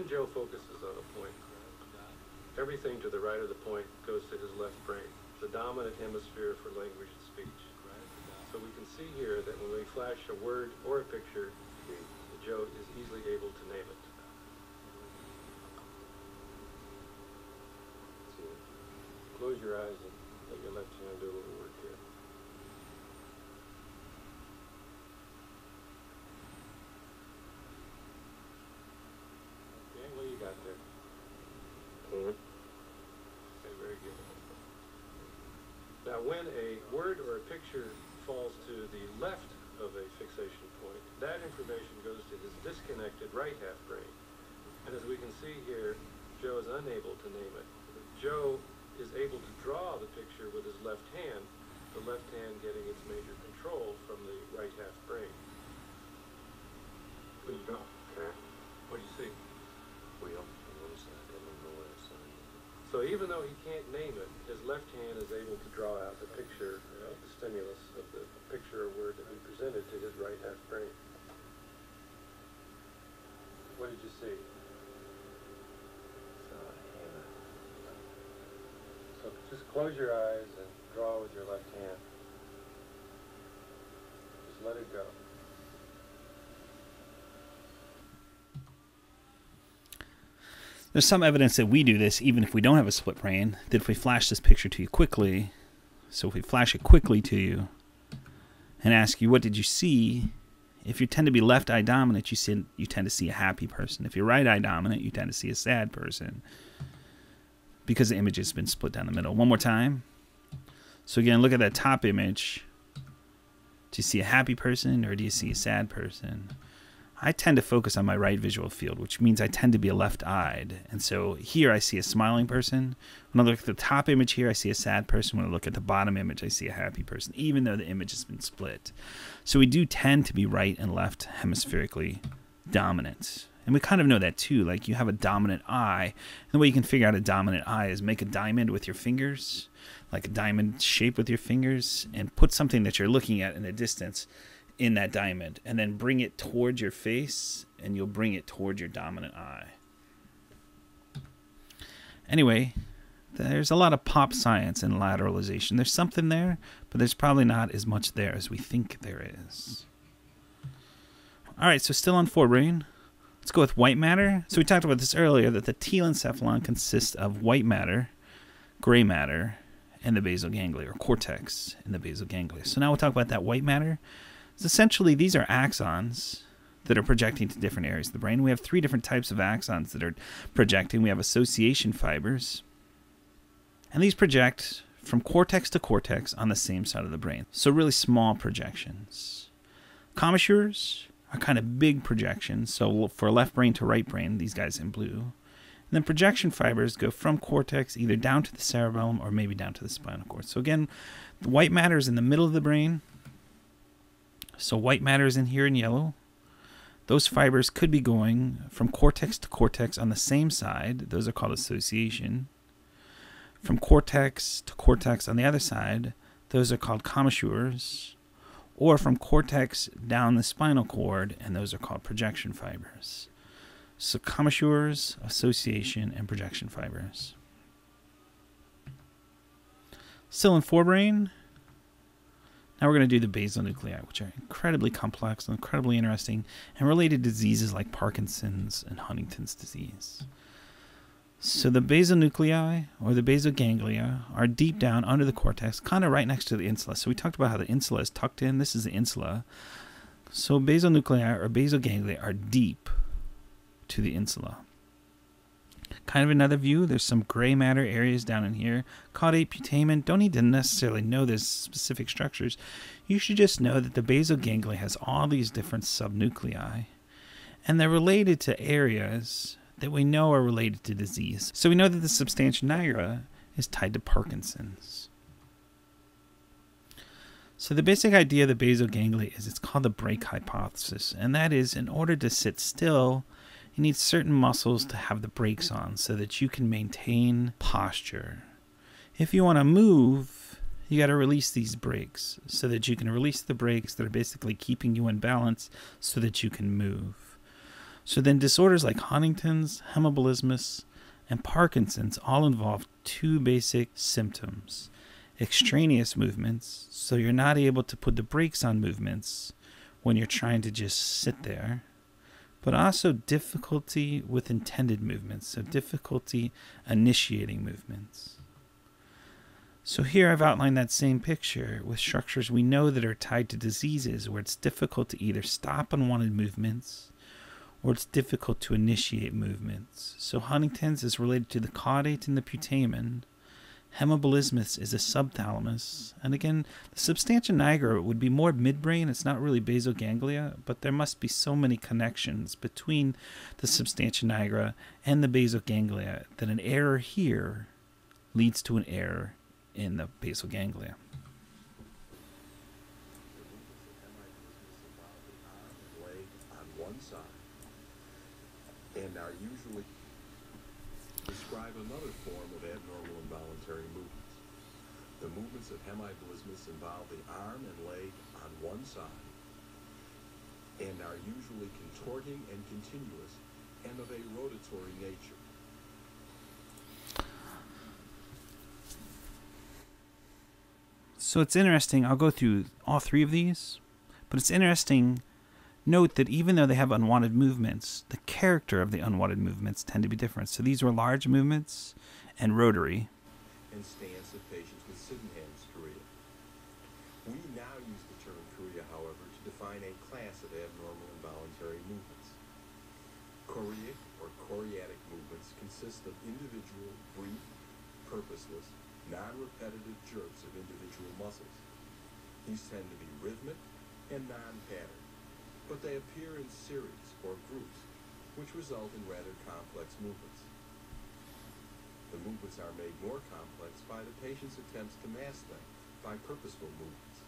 when Joe focuses on a point, everything to the right of the point goes to his left brain, the dominant hemisphere for language and speech. So we can see here that when we flash a word or a picture, Joe is easily able to name it. See, close your eyes and let your left hand do a little work here. Okay, what do you got there? Okay, very good. Now, when a word or a picture falls to the left of a fixation point, that information goes to his disconnected right half brain. And as we can see here, Joe is unable to name it. Joe is able to draw the picture with his left hand, the left hand getting its major control from the right half brain. What do you draw? Okay. What do you see? Wheel. What is that? I don't know what it's on. So even though he can't name it, his left hand is able to draw out the picture of the stimulus of the picture or word that we presented to his right half brain. What did you see? So just close your eyes and draw with your left hand. Just let it go. There's some evidence that we do this even if we don't have a split brain, that if we flash this picture to you quickly, so if we flash it quickly to you and ask you, what did you see? If you tend to be left eye dominant, you tend to see a happy person. If you're right eye dominant, you tend to see a sad person because the image has been split down the middle. One more time. So again, look at that top image. Do you see a happy person or do you see a sad person? I tend to focus on my right visual field, which means I tend to be a left-eyed. And so here I see a smiling person. When I look at the top image here, I see a sad person. When I look at the bottom image, I see a happy person, even though the image has been split. So we do tend to be right and left hemispherically dominant. And we kind of know that too. Like you have a dominant eye. And the way you can figure out a dominant eye is make a diamond with your fingers, like a diamond shape with your fingers, and put something that you're looking at in the distance in that diamond, and then bring it towards your face, and you'll bring it towards your dominant eye. Anyway, there's a lot of pop science in lateralization. There's something there, but there's probably not as much there as we think there is. All right, so still on forebrain. Let's go with white matter. So we talked about this earlier, that the telencephalon consists of white matter, gray matter, and the basal ganglia, or cortex in the basal ganglia. So now we'll talk about that white matter. So essentially, these are axons that are projecting to different areas of the brain. We have three different types of axons that are projecting. We have association fibers, and these project from cortex to cortex on the same side of the brain. So really small projections. Commissures are kind of big projections. So for left brain to right brain, these guys in blue. And then projection fibers go from cortex either down to the cerebellum or maybe down to the spinal cord. So again, the white matter is in the middle of the brain. So white matter is in here in yellow. Those fibers could be going from cortex to cortex on the same side. Those are called association. From cortex to cortex on the other side, those are called commissures. Or from cortex down the spinal cord, and those are called projection fibers. So commissures, association, and projection fibers. Still in forebrain. Now we're going to do the basal nuclei, which are incredibly complex and incredibly interesting, and related to diseases like Parkinson's and Huntington's disease. So the basal nuclei, or the basal ganglia, are deep down under the cortex, kind of right next to the insula. So we talked about how the insula is tucked in. This is the insula. So basal nuclei, or basal ganglia, are deep to the insula. Kind of another view, there's some gray matter areas down in here caudate, putamen. Don't need to necessarily know the specific structures. You should just know that the basal ganglia has all these different subnuclei, and they're related to areas that we know are related to disease. So we know that the substantia nigra is tied to Parkinson's. So the basic idea of the basal ganglia is it's called the brake hypothesis, and that is in order to sit still, you need certain muscles to have the brakes on so that you can maintain posture. If you want to move, you got to release these brakes so that you can release the brakes that are basically keeping you in balance so that you can move. So then disorders like Huntington's, hemiplegismus, and Parkinson's all involve two basic symptoms. Extraneous movements, so you're not able to put the brakes on movements when you're trying to just sit there, but also difficulty with intended movements, so difficulty initiating movements. So here I've outlined that same picture with structures we know that are tied to diseases where it's difficult to either stop unwanted movements or it's difficult to initiate movements. So Huntington's is related to the caudate and the putamen. Hemiplegismus is a subthalamus. And again, the substantia nigra would be more midbrain. It's not really basal ganglia, but there must be so many connections between the substantia nigra and the basal ganglia that an error here leads to an error in the basal ganglia. On one side, and are usually describe another form of abnormal involuntary movements. The movements of hemiplegismus involve the arm and leg on one side, and are usually contorting and continuous, and of a rotatory nature. So it's interesting, I'll go through all three of these, but it's interesting, note that even though they have unwanted movements, the character of the unwanted movements tend to be different. So these were large movements and rotary. And stance of patients with Sydenham's chorea. We now use the term chorea, however, to define a class of abnormal involuntary movements. Choreic or choreatic movements consist of individual, brief, purposeless, non-repetitive jerks of individual muscles. These tend to be rhythmic and non-patterned, but they appear in series or groups, which result in rather complex movements. The movements are made more complex by the patient's attempts to mask them by purposeful movements.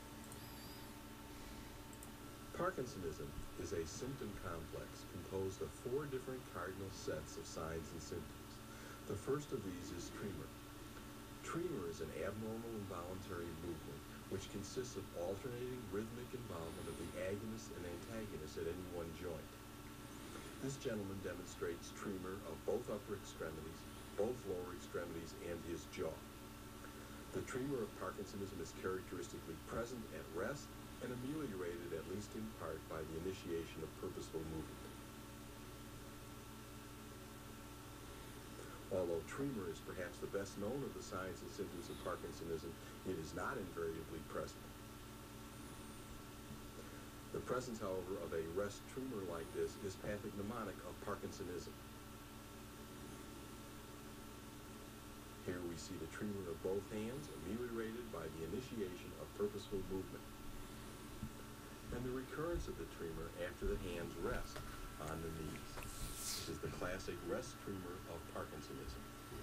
Parkinsonism is a symptom complex composed of 4 different cardinal sets of signs and symptoms. The first of these is tremor. Tremor is an abnormal involuntary movement which consists of alternating rhythmic involvement of the agonist and antagonist at any one joint. This gentleman demonstrates tremor of both upper extremities, both lower extremities, and his jaw. The tremor of Parkinsonism is characteristically present at rest and ameliorated at least in part by the initiation of purposeful movement. Although tremor is perhaps the best known of the signs and symptoms of Parkinsonism, it is not invariably present. The presence, however, of a rest tremor like this is pathognomonic of Parkinsonism. Here we see the tremor of both hands ameliorated by the initiation of purposeful movement, and the recurrence of the tremor after the hands rest on the knees. This is the classic rest tremor of Parkinsonism.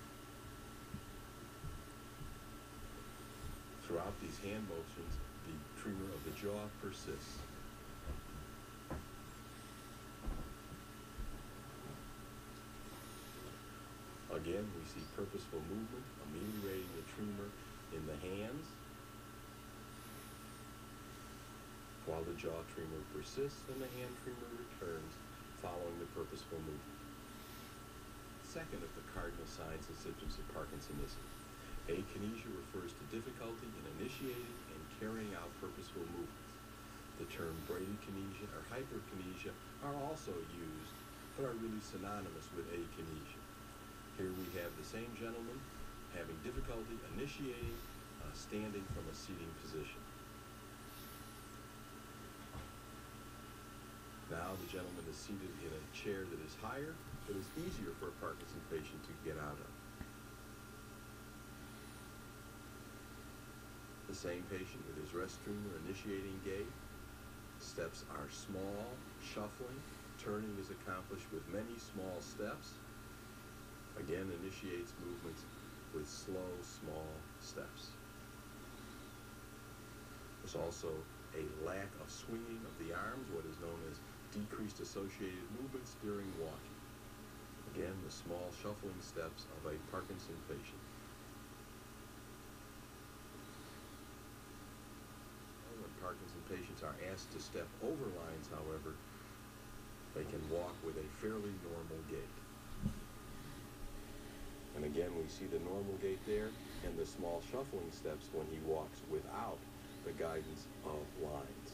Throughout these hand motions, the tremor of the jaw persists. Again, we see purposeful movement ameliorating the tremor in the hands, while the jaw tremor persists and the hand tremor returns following the purposeful movement. Second of the cardinal signs and symptoms of Parkinsonism. Akinesia refers to difficulty in initiating and carrying out purposeful movements. The term bradykinesia or hyperkinesia are also used, but are really synonymous with akinesia. Here we have the same gentleman having difficulty initiating standing from a seating position. Now the gentleman is seated in a chair that is higher, but is easier for a Parkinson patient to get out of. The same patient with his rest tremor initiating gait. Steps are small, shuffling. Turning is accomplished with many small steps. Again, initiates movements with slow, small steps. There's also a lack of swinging of the arms, what is known as decreased associated movements during walking. Again, the small shuffling steps of a Parkinson patient. When Parkinson patients are asked to step over lines, however, They can walk with a fairly normal gait. And again, we see the normal gait there and the small shuffling steps when he walks without the guidance of lines.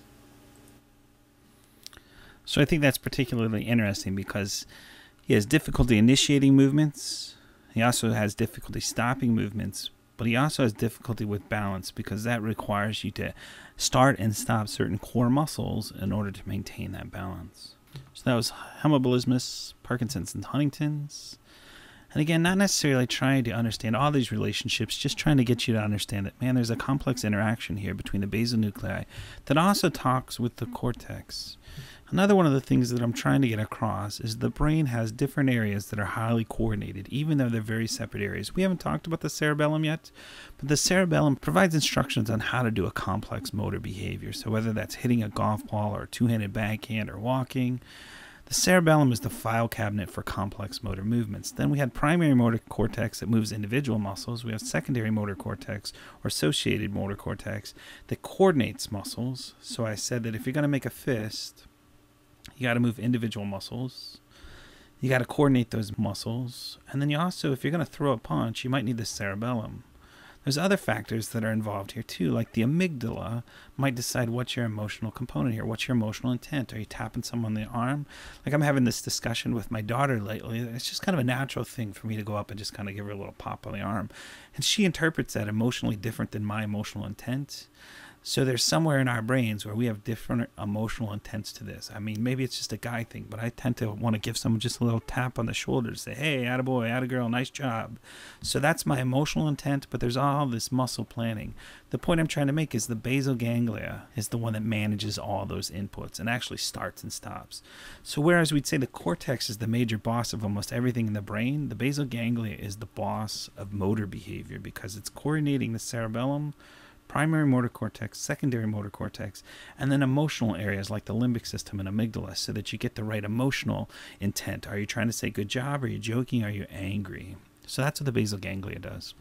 So I think that's particularly interesting because he has difficulty initiating movements. He also has difficulty stopping movements, but he also has difficulty with balance because that requires you to start and stop certain core muscles in order to maintain that balance. So that was hematobilismus, Parkinson's, and Huntington's. And again, not necessarily trying to understand all these relationships, just trying to get you to understand that, man, there's a complex interaction here between the basal nuclei that also talks with the cortex. Another one of the things that I'm trying to get across is the brain has different areas that are highly coordinated, even though they're very separate areas. We haven't talked about the cerebellum yet, but the cerebellum provides instructions on how to do a complex motor behavior. So whether that's hitting a golf ball or a two-handed backhand or walking, the cerebellum is the file cabinet for complex motor movements. Then we had primary motor cortex that moves individual muscles. We have secondary motor cortex or associated motor cortex that coordinates muscles. So I said that if you're going to make a fist, you got to move individual muscles. You got to coordinate those muscles. And then you also, if you're going to throw a punch, you might need the cerebellum. There's other factors that are involved here too, like the amygdala might decide what's your emotional component here. What's your emotional intent? Are you tapping someone on the arm? Like I'm having this discussion with my daughter lately. It's just kind of a natural thing for me to go up and just kind of give her a little pop on the arm. And she interprets that emotionally different than my emotional intent. So there's somewhere in our brains where we have different emotional intents to this. I mean, maybe it's just a guy thing, but I tend to want to give someone just a little tap on the shoulder to say, hey, attaboy, attagirl, nice job. So that's my emotional intent, but there's all this muscle planning. The point I'm trying to make is the basal ganglia is the one that manages all those inputs and actually starts and stops. So whereas we'd say the cortex is the major boss of almost everything in the brain, the basal ganglia is the boss of motor behavior because it's coordinating the cerebellum, primary motor cortex, secondary motor cortex, and then emotional areas like the limbic system and amygdala so that you get the right emotional intent. Are you trying to say good job? Are you joking? Are you angry? So that's what the basal ganglia does.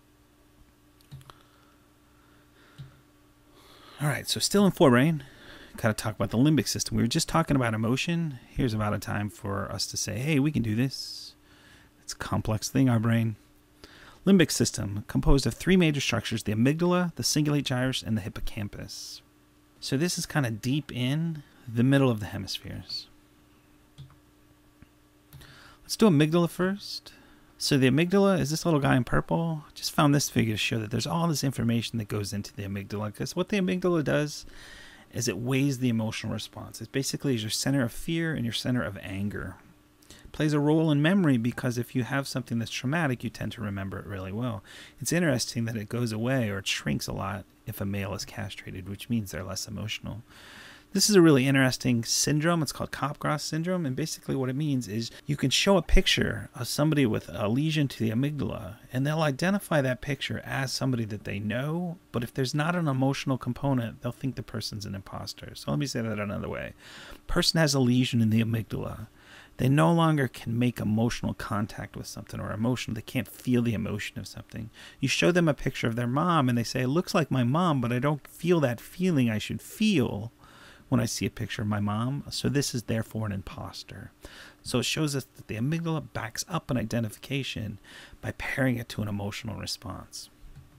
All right, so still in forebrain, got to talk about the limbic system. We were just talking about emotion. Here's about a time for us to say, hey, we can do this. It's a complex thing, our brain. Limbic system, composed of three major structures, the amygdala, the cingulate gyrus, and the hippocampus. So this is kind of deep in the middle of the hemispheres. Let's do amygdala first. So the amygdala is this little guy in purple. Just found this figure to show that there's all this information that goes into the amygdala, because what the amygdala does is it weighs the emotional response. It basically is your center of fear and your center of anger. Plays a role in memory because if you have something that's traumatic, you tend to remember it really well. It's interesting that it goes away or it shrinks a lot if a male is castrated, which means they're less emotional. This is a really interesting syndrome. It's called Capgras syndrome, and basically what it means is you can show a picture of somebody with a lesion to the amygdala, and they'll identify that picture as somebody that they know, but if there's not an emotional component, they'll think the person's an imposter. So let me say that another way. Person has a lesion in the amygdala. They no longer can make emotional contact with something or emotion. They can't feel the emotion of something. You show them a picture of their mom and they say, it looks like my mom, but I don't feel that feeling I should feel when I see a picture of my mom. So this is therefore an imposter. So it shows us that the amygdala backs up an identification by pairing it to an emotional response.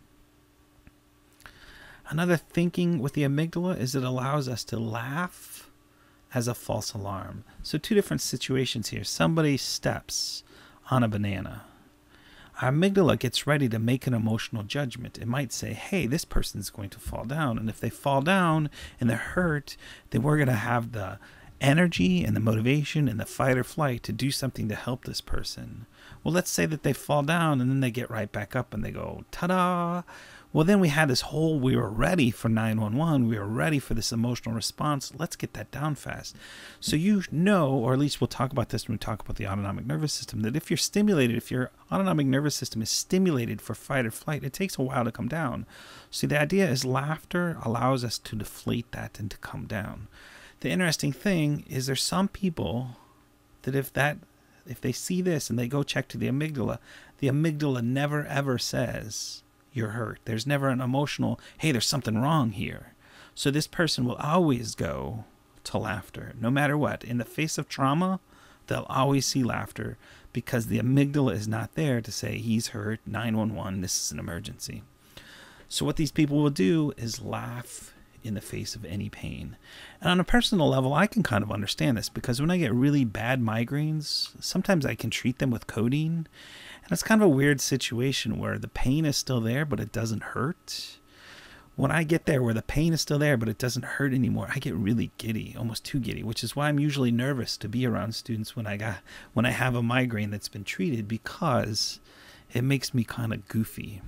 Another thinking with the amygdala is it allows us to laugh as a false alarm. So two different situations here. Somebody steps on a banana. Our amygdala gets ready to make an emotional judgment. It might say, hey, this person's going to fall down. And if they fall down and they're hurt, then we're going to have the energy and the motivation and the fight or flight to do something to help this person. Well, let's say that they fall down and then they get right back up and they go, ta-da! Well, then we had this whole, we were ready for 911. We were ready for this emotional response. Let's get that down fast. So you know, or at least we'll talk about this when we talk about the autonomic nervous system, that if you're stimulated, if your autonomic nervous system is stimulated for fight or flight, it takes a while to come down. So the idea is laughter allows us to deflate that and to come down. The interesting thing is there's some people that if they see this and they go check to the amygdala never ever says, you're hurt. There's never an emotional, hey, there's something wrong here. So this person will always go to laughter. No matter what. In the face of trauma, they'll always see laughter because the amygdala is not there to say, he's hurt, 911, this is an emergency. So what these people will do is laugh in the face of any pain. And on a personal level, I can kind of understand this because when I get really bad migraines, sometimes I can treat them with codeine. And it's kind of a weird situation where the pain is still there, but it doesn't hurt. When I get there where the pain is still there, but it doesn't hurt anymore, I get really giddy, almost too giddy, which is why I'm usually nervous to be around students when I have a migraine that's been treated, because it makes me kind of goofy.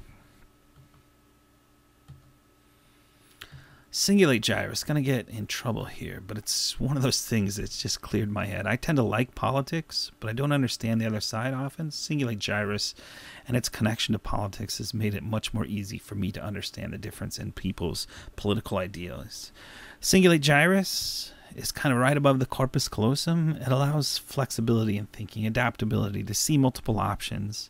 Cingulate gyrus, gonna get in trouble here, but it's one of those things that's just cleared my head. I tend to like politics, but I don't understand the other side often. Cingulate gyrus and its connection to politics has made it much more easy for me to understand the difference in people's political ideals. Cingulate gyrus is kind of right above the corpus callosum. It allows flexibility in thinking, adaptability, to see multiple options.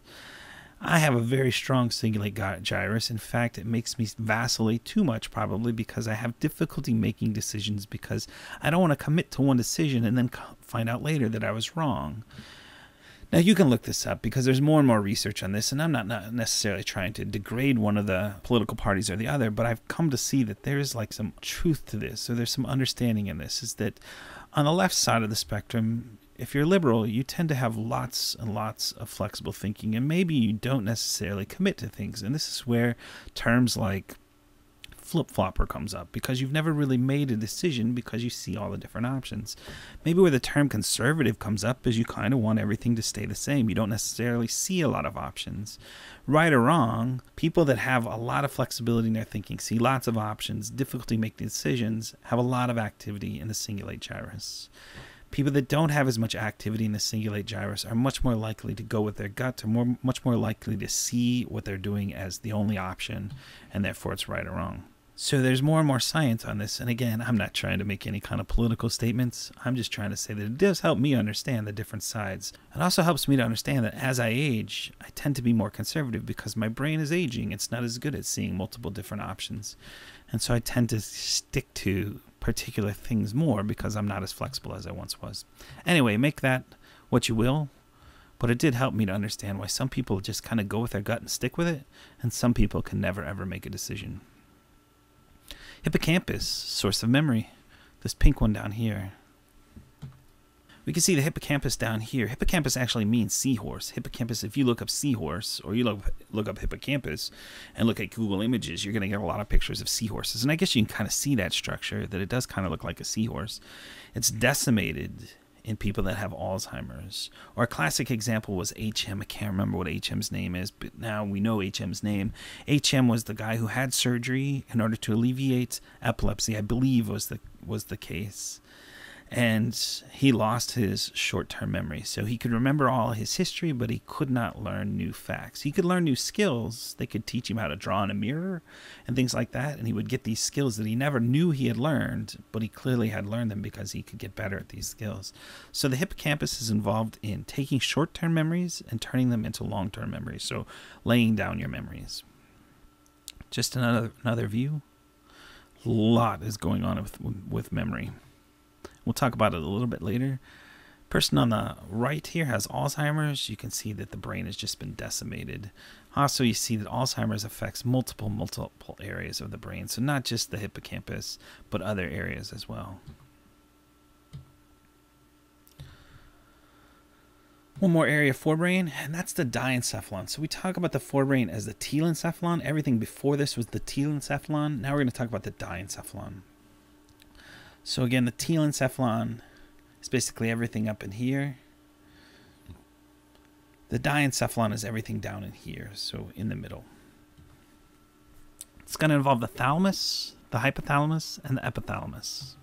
I have a very strong cingulate gyrus. In fact, it makes me vacillate too much, probably because I have difficulty making decisions because I don't want to commit to one decision and then find out later that I was wrong. Now, you can look this up because there's more and more research on this, and I'm not necessarily trying to degrade one of the political parties or the other, but I've come to see that there's like some truth to this, or there's some understanding in this, is that on the left side of the spectrum, if you're liberal, you tend to have lots and lots of flexible thinking, and maybe you don't necessarily commit to things. And this is where terms like flip-flopper comes up, because you've never really made a decision because you see all the different options. Maybe where the term conservative comes up is you kind of want everything to stay the same. You don't necessarily see a lot of options. Right or wrong, people that have a lot of flexibility in their thinking, see lots of options, difficulty making decisions, have a lot of activity in the cingulate gyrus. People that don't have as much activity in the cingulate gyrus are much more likely to go with their gut, or much more likely to see what they're doing as the only option, and therefore it's right or wrong. So there's more and more science on this, and again, I'm not trying to make any kind of political statements. I'm just trying to say that it does help me understand the different sides. It also helps me to understand that as I age, I tend to be more conservative because my brain is aging. It's not as good at seeing multiple different options. And so I tend to stick to particular things more because I'm not as flexible as I once was. Anyway, make that what you will, but it did help me to understand why some people just kind of go with their gut and stick with it, and some people can never ever make a decision. Hippocampus, source of memory. This pink one down here. We can see the hippocampus down here. Hippocampus actually means seahorse. Hippocampus, if you look up seahorse, or you look up hippocampus and look at Google Images, you're going to get a lot of pictures of seahorses. And I guess you can kind of see that structure, that it does kind of look like a seahorse. It's decimated in people that have Alzheimer's. Or a classic example was HM. I can't remember what HM's name is, but now we know HM's name. HM was the guy who had surgery in order to alleviate epilepsy, I believe was the case. And he lost his short-term memory. So he could remember all his history, but he could not learn new facts. He could learn new skills. They could teach him how to draw in a mirror and things like that. And he would get these skills that he never knew he had learned, but he clearly had learned them because he could get better at these skills. So the hippocampus is involved in taking short-term memories and turning them into long-term memories. So laying down your memories. Just another view. A lot is going on with memory. We'll talk about it a little bit later. Person on the right here has Alzheimer's. You can see that the brain has just been decimated. Also, you see that Alzheimer's affects multiple areas of the brain. So not just the hippocampus, but other areas as well. One more area of forebrain, and that's the diencephalon. So we talk about the forebrain as the telencephalon. Everything before this was the telencephalon. Now we're going to talk about the diencephalon. So again, the telencephalon is basically everything up in here. The diencephalon is everything down in here, so in the middle. It's going to involve the thalamus, the hypothalamus, and the epithalamus.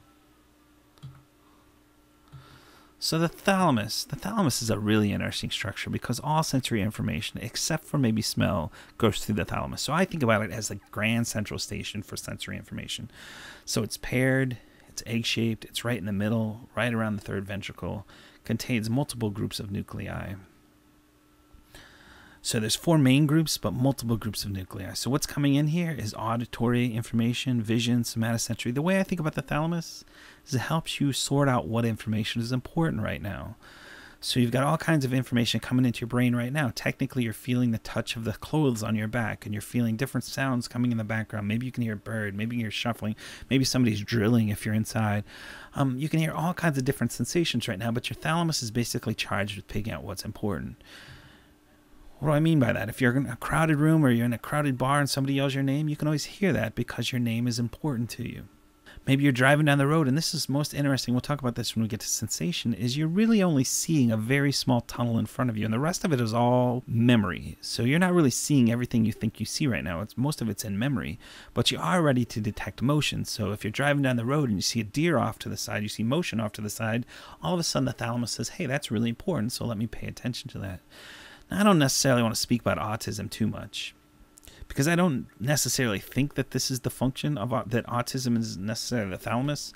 So the thalamus is a really interesting structure because all sensory information, except for maybe smell, goes through the thalamus. So I think about it as the grand central station for sensory information. So it's paired. It's egg-shaped, it's right in the middle, right around the third ventricle, contains multiple groups of nuclei. So there's 4 main groups, but multiple groups of nuclei. So what's coming in here is auditory information, vision, somatosensory. The way I think about the thalamus is it helps you sort out what information is important right now. So you've got all kinds of information coming into your brain right now. Technically, you're feeling the touch of the clothes on your back, and you're feeling different sounds coming in the background. Maybe you can hear a bird. Maybe you can hear shuffling. Maybe somebody's drilling if you're inside. You can hear all kinds of different sensations right now, but your thalamus is basically charged with picking out what's important. What do I mean by that? If you're in a crowded room or you're in a crowded bar and somebody yells your name, you can always hear that because your name is important to you. Maybe you're driving down the road, and this is most interesting. We'll talk about this when we get to sensation, is you're really only seeing a very small tunnel in front of you, and the rest of it is all memory. So you're not really seeing everything you think you see right now. Most of it's in memory, but you are ready to detect motion. So if you're driving down the road and you see a deer off to the side, you see motion off to the side, all of a sudden the thalamus says, hey, that's really important, so let me pay attention to that. Now, I don't necessarily want to speak about autism too much, because I don't necessarily think that this is the function of that autism is necessarily the thalamus,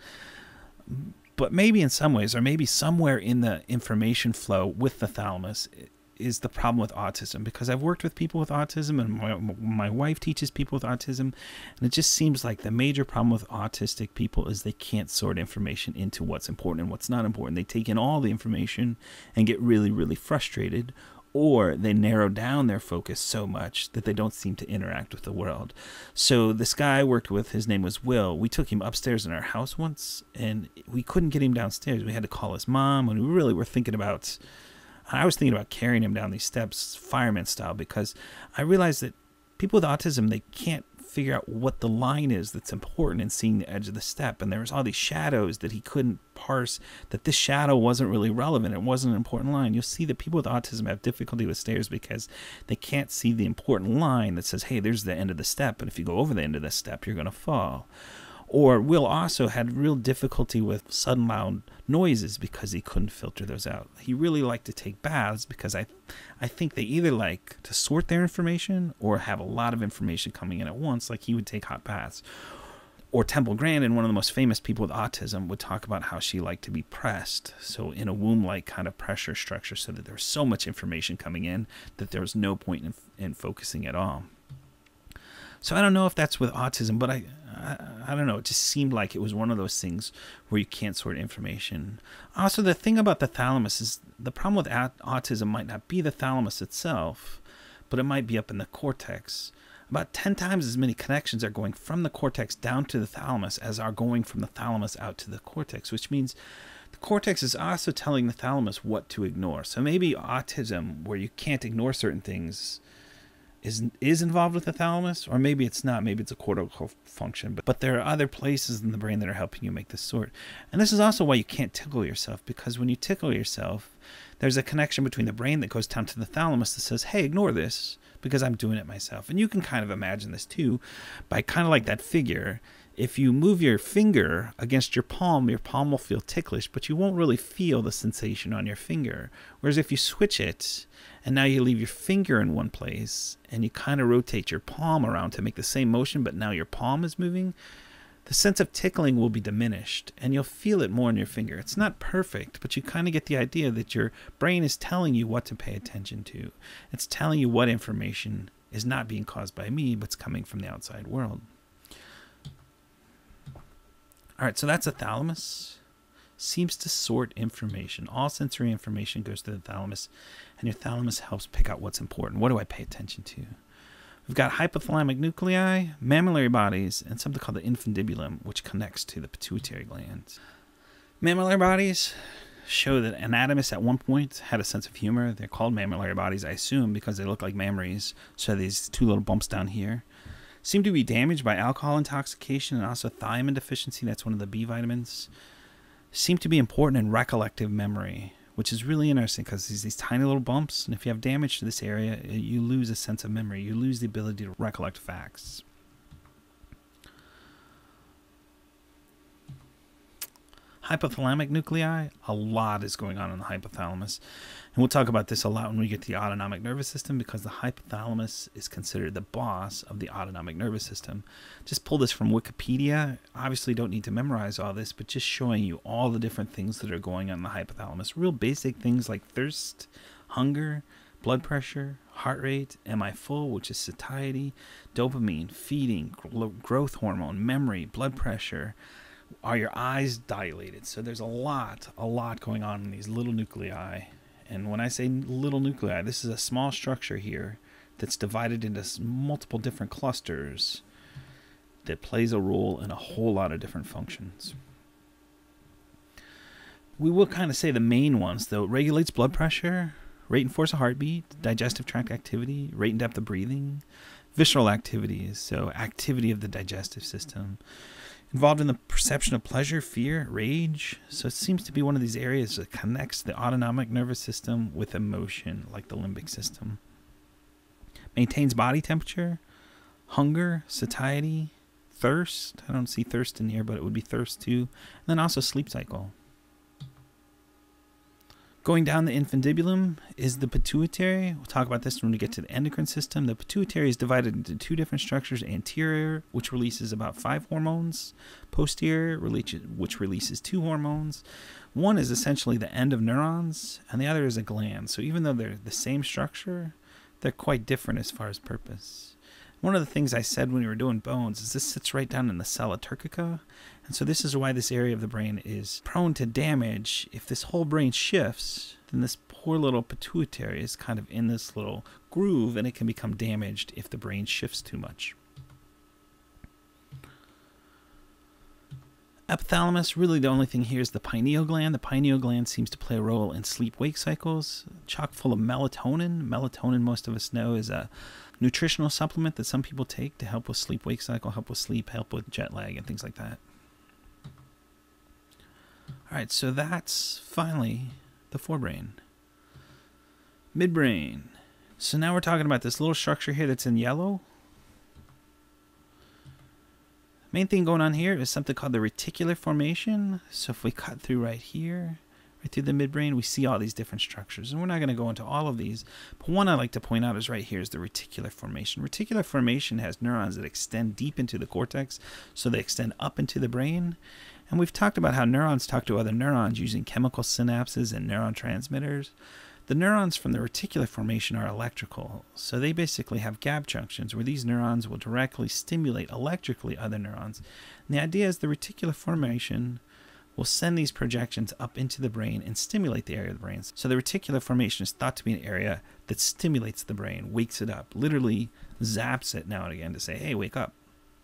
but maybe in some ways, or maybe somewhere in the information flow with the thalamus is the problem with autism, because I've worked with people with autism, and my wife teaches people with autism, and it just seems like the major problem with autistic people is they can't sort information into what's important and what's not important. They take in all the information and get really, really frustrated, or they narrow down their focus so much that they don't seem to interact with the world. So this guy I worked with, his name was Will. We took him upstairs in our house once, and we couldn't get him downstairs. We had to call his mom, and we really were thinking about, I was thinking about carrying him down these steps, fireman style, because I realized that people with autism, they can't figure out what the line is that's important in seeing the edge of the step. And there was all these shadows that he couldn't parse, that this shadow wasn't really relevant. It wasn't an important line. You'll see that people with autism have difficulty with stairs because they can't see the important line that says, hey, there's the end of the step, and if you go over the end of the step, you're going to fall. Or Will also had real difficulty with sudden loud noises because he couldn't filter those out. He really liked to take baths because I think they either like to sort their information or have a lot of information coming in at once, like he would take hot baths. Or Temple Grandin, one of the most famous people with autism, would talk about how she liked to be pressed, so in a womb-like kind of pressure structure, so that there was so much information coming in that there was no point in focusing at all. So I don't know if that's with autism, but I don't know. It just seemed like it was one of those things where you can't sort information. Also, the thing about the thalamus is the problem with autism might not be the thalamus itself, but it might be up in the cortex. About 10 times as many connections are going from the cortex down to the thalamus as are going from the thalamus out to the cortex, which means the cortex is also telling the thalamus what to ignore. So maybe autism, where you can't ignore certain things, is involved with the thalamus, or maybe it's not. Maybe it's a cortical function, but there are other places in the brain that are helping you make this sort. And this is also why you can't tickle yourself, because when you tickle yourself, there's a connection between the brain that goes down to the thalamus that says, hey, ignore this because I'm doing it myself. And you can kind of imagine this too by kind of like that figure. If you move your finger against your palm will feel ticklish, but you won't really feel the sensation on your finger. Whereas if you switch it, and now you leave your finger in one place, and you kind of rotate your palm around to make the same motion, but now your palm is moving, the sense of tickling will be diminished, and you'll feel it more in your finger. It's not perfect, but you kind of get the idea that your brain is telling you what to pay attention to. It's telling you what information is not being caused by me, but it's coming from the outside world. All right, so that's the thalamus. Seems to sort information. All sensory information goes to the thalamus, and your thalamus helps pick out what's important. What do I pay attention to? We've got hypothalamic nuclei, mammillary bodies, and something called the infundibulum, which connects to the pituitary gland. Mammillary bodies show that anatomists at one point had a sense of humor. They're called mammillary bodies, I assume, because they look like mammaries. So these two little bumps down here seem to be damaged by alcohol intoxication and also thiamine deficiency. That's one of the B vitamins. Seem to be important in recollective memory, which is really interesting because these tiny little bumps, and if you have damage to this area, you lose a sense of memory. You lose the ability to recollect facts. Hypothalamic nuclei, a lot is going on in the hypothalamus. And we'll talk about this a lot when we get to the autonomic nervous system, because the hypothalamus is considered the boss of the autonomic nervous system. Just pull this from Wikipedia. Obviously don't need to memorize all this, but just showing you all the different things that are going on in the hypothalamus. Real basic things like thirst, hunger, blood pressure, heart rate, am I full, which is satiety, dopamine, feeding, growth hormone, memory, blood pressure. Are your eyes dilated? So there's a lot going on in these little nuclei. And when I say little nuclei, this is a small structure here that's divided into multiple different clusters that plays a role in a whole lot of different functions. We will kind of say the main ones, though. It regulates blood pressure, rate and force of heartbeat, digestive tract activity, rate and depth of breathing, visceral activities, so activity of the digestive system, involved in the perception of pleasure, fear, rage. So it seems to be one of these areas that connects the autonomic nervous system with emotion, like the limbic system. Maintains body temperature, hunger, satiety, thirst. I don't see thirst in here, but it would be thirst too. And then also sleep cycle. Going down the infundibulum is the pituitary. We'll talk about this when we get to the endocrine system. The pituitary is divided into two different structures. Anterior, which releases about 5 hormones. Posterior, which releases 2 hormones. One is essentially the end of neurons, and the other is a gland. So even though they're the same structure, they're quite different as far as purpose. One of the things I said when we were doing bones is this sits right down in the sella turcica. And so this is why this area of the brain is prone to damage. If this whole brain shifts, then this poor little pituitary is kind of in this little groove, and it can become damaged if the brain shifts too much. Epithalamus, really the only thing here is the pineal gland. The pineal gland seems to play a role in sleep-wake cycles. Chock full of melatonin. Melatonin, most of us know, is a nutritional supplement that some people take to help with sleep-wake cycle, help with sleep, help with jet lag, and things like that. All right, so that's finally the forebrain. Midbrain. So now we're talking about this little structure here that's in yellow. Main thing going on here is something called the reticular formation. So if we cut through right here, right through the midbrain, we see all these different structures. And we're not going to go into all of these, but one I like to point out is right here is the reticular formation. Reticular formation has neurons that extend deep into the cortex, so they extend up into the brain. And we've talked about how neurons talk to other neurons using chemical synapses and neuron transmitters. The neurons from the reticular formation are electrical, so they basically have gap junctions where these neurons will directly stimulate electrically other neurons. And the idea is the reticular formation will send these projections up into the brain and stimulate the area of the brain. So the reticular formation is thought to be an area that stimulates the brain, wakes it up, literally zaps it now and again to say, hey, wake up.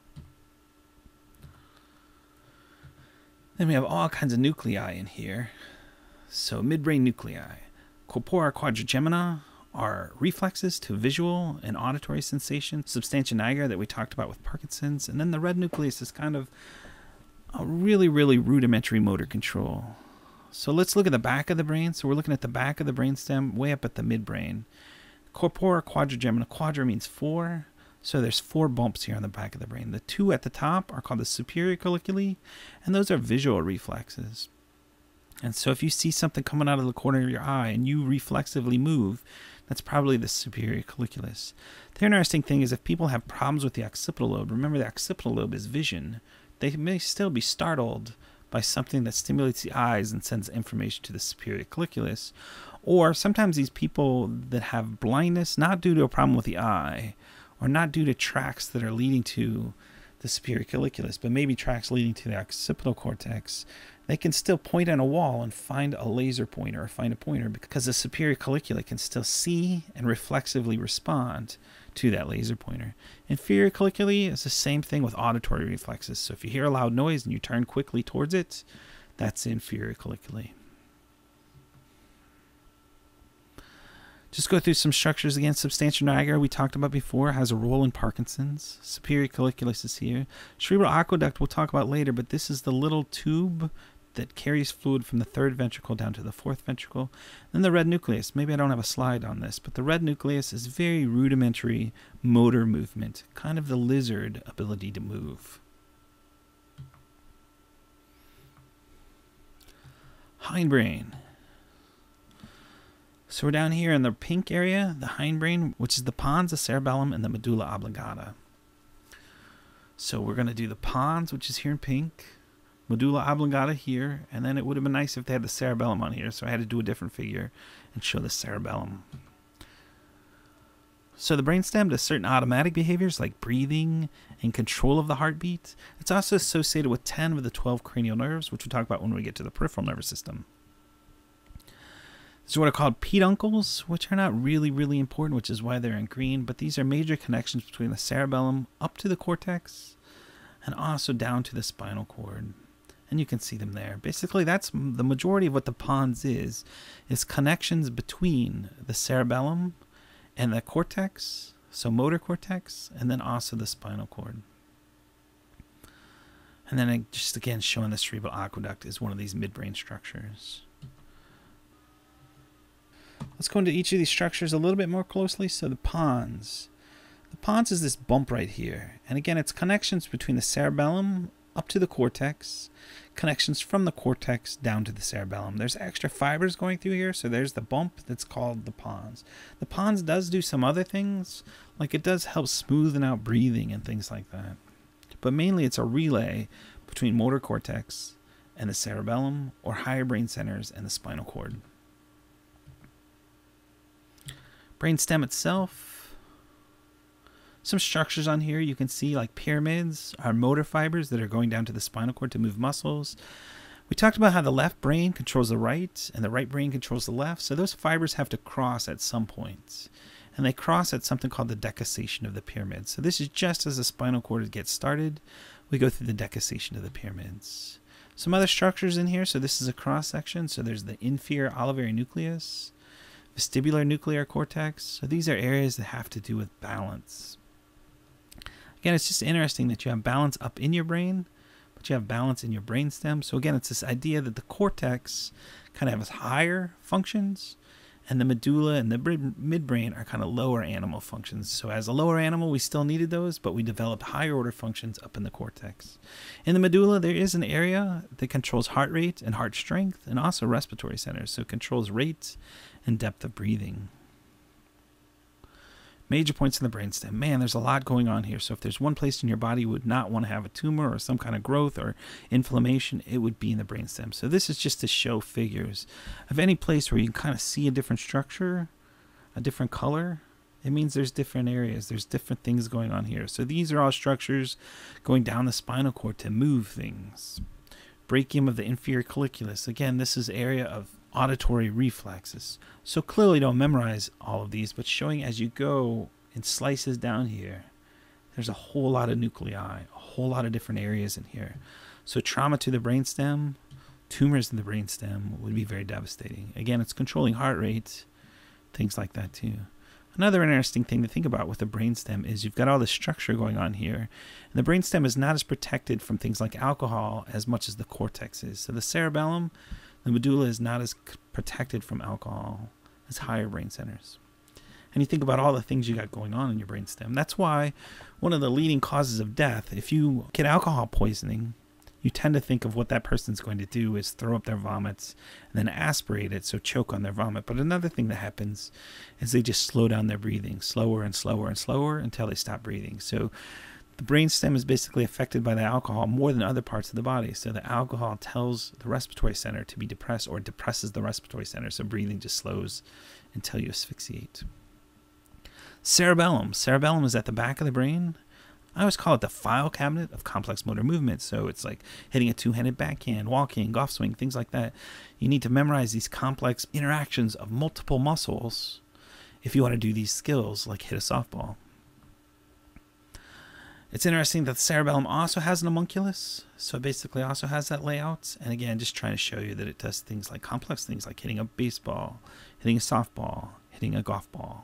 Then we have all kinds of nuclei in here. So midbrain nuclei. Corpora quadrigemina are reflexes to visual and auditory sensations. Substantia nigra that we talked about with Parkinson's. And then the red nucleus is kind of a really, really rudimentary motor control. So let's look at the back of the brain. So we're looking at the back of the brainstem way up at the midbrain. Corpora quadrigemina. Quadra means 4. So there's 4 bumps here on the back of the brain. The 2 at the top are called the superior colliculi, and those are visual reflexes. And so if you see something coming out of the corner of your eye and you reflexively move, that's probably the superior colliculus. The interesting thing is if people have problems with the occipital lobe, remember the occipital lobe is vision, they may still be startled by something that stimulates the eyes and sends information to the superior colliculus. Or sometimes these people that have blindness, not due to a problem with the eye, or not due to tracts that are leading to the superior colliculus, but maybe tracts leading to the occipital cortex, they can still point on a wall and find a laser pointer or find a pointer because the superior colliculi can still see and reflexively respond to that laser pointer. Inferior colliculi is the same thing with auditory reflexes. So if you hear a loud noise and you turn quickly towards it, that's the inferior colliculi. Just go through some structures again. Substantia nigra, we talked about before, has a role in Parkinson's. Superior colliculus is here. Cerebral aqueduct we'll talk about later, but this is the little tube that carries fluid from the 3rd ventricle down to the 4th ventricle. Then the red nucleus. Maybe I don't have a slide on this, but the red nucleus is very rudimentary motor movement, kind of the lizard ability to move. Hindbrain. So we're down here in the pink area, the hindbrain, which is the pons, the cerebellum, and the medulla oblongata. So we're going to do the pons, which is here in pink, medulla oblongata here, and then it would have been nice if they had the cerebellum on here, so I had to do a different figure and show the cerebellum. So the brainstem does certain automatic behaviors like breathing and control of the heartbeat. It's also associated with 10 of the 12 cranial nerves, which we'll talk about when we get to the peripheral nervous system. These are what are called peduncles, which are not really important, which is why they're in green, but these are major connections between the cerebellum up to the cortex and also down to the spinal cord. And you can see them there. Basically, that's the majority of what the pons is connections between the cerebellum and the cortex, so motor cortex, and then also the spinal cord. And then just again showing the cerebral aqueduct is one of these midbrain structures. Let's go into each of these structures a little bit more closely. So the pons. The pons is this bump right here. And again, it's connections between the cerebellum up to the cortex, connections from the cortex down to the cerebellum. There's extra fibers going through here, so there's the bump that's called the pons. The pons does do some other things, like it does help smoothen out breathing and things like that. But mainly it's a relay between motor cortex and the cerebellum, or higher brain centers and the spinal cord. Brainstem itself. Some structures on here you can see, like pyramids, are motor fibers that are going down to the spinal cord to move muscles. We talked about how the left brain controls the right and the right brain controls the left. So those fibers have to cross at some point. And they cross at something called the decussation of the pyramid. So this is just as the spinal cord gets started. We go through the decussation of the pyramids. Some other structures in here. So this is a cross section. So there's the inferior olivary nucleus, vestibular nuclear cortex. So these are areas that have to do with balance. Again, it's just interesting that you have balance up in your brain, but you have balance in your brainstem. So again, it's this idea that the cortex kind of has higher functions, and the medulla and the midbrain are kind of lower animal functions. So as a lower animal, we still needed those, but we developed higher order functions up in the cortex. In the medulla, there is an area that controls heart rate and heart strength, and also respiratory centers. So it controls rate and depth of breathing. Major points in the brainstem. Man, there's a lot going on here. So if there's one place in your body you would not want to have a tumor or some kind of growth or inflammation, it would be in the brainstem. So this is just to show figures of any place where you can kind of see a different structure, a different color. It means there's different areas. There's different things going on here. So these are all structures going down the spinal cord to move things. Brachium of the inferior colliculus. Again, this is area of auditory reflexes. So clearly don't memorize all of these, but showing as you go in slices down here, there's a whole lot of nuclei, a whole lot of different areas in here. So trauma to the brainstem, tumors in the brainstem would be very devastating. Again, it's controlling heart rate, things like that too. Another interesting thing to think about with the brainstem is you've got all this structure going on here, and the brainstem is not as protected from things like alcohol as much as the cortex is. So the cerebellum, the medulla is not as protected from alcohol as higher brain centers. And you think about all the things you got going on in your brainstem. That's why one of the leading causes of death, if you get alcohol poisoning, you tend to think of what that person's going to do is throw up their vomits and then aspirate it, so choke on their vomit. But another thing that happens is they just slow down their breathing, slower and slower and slower until they stop breathing. So the brainstem is basically affected by the alcohol more than other parts of the body. So the alcohol tells the respiratory center to be depressed, or depresses the respiratory center. So breathing just slows until you asphyxiate. Cerebellum. Cerebellum is at the back of the brain. I always call it the file cabinet of complex motor movements. So it's like hitting a two-handed backhand, walking, golf swing, things like that. You need to memorize these complex interactions of multiple muscles if you want to do these skills, like hit a softball. It's interesting that the cerebellum also has an homunculus, so it basically also has that layout. And again, just trying to show you that it does things like complex things like hitting a baseball, hitting a softball, hitting a golf ball.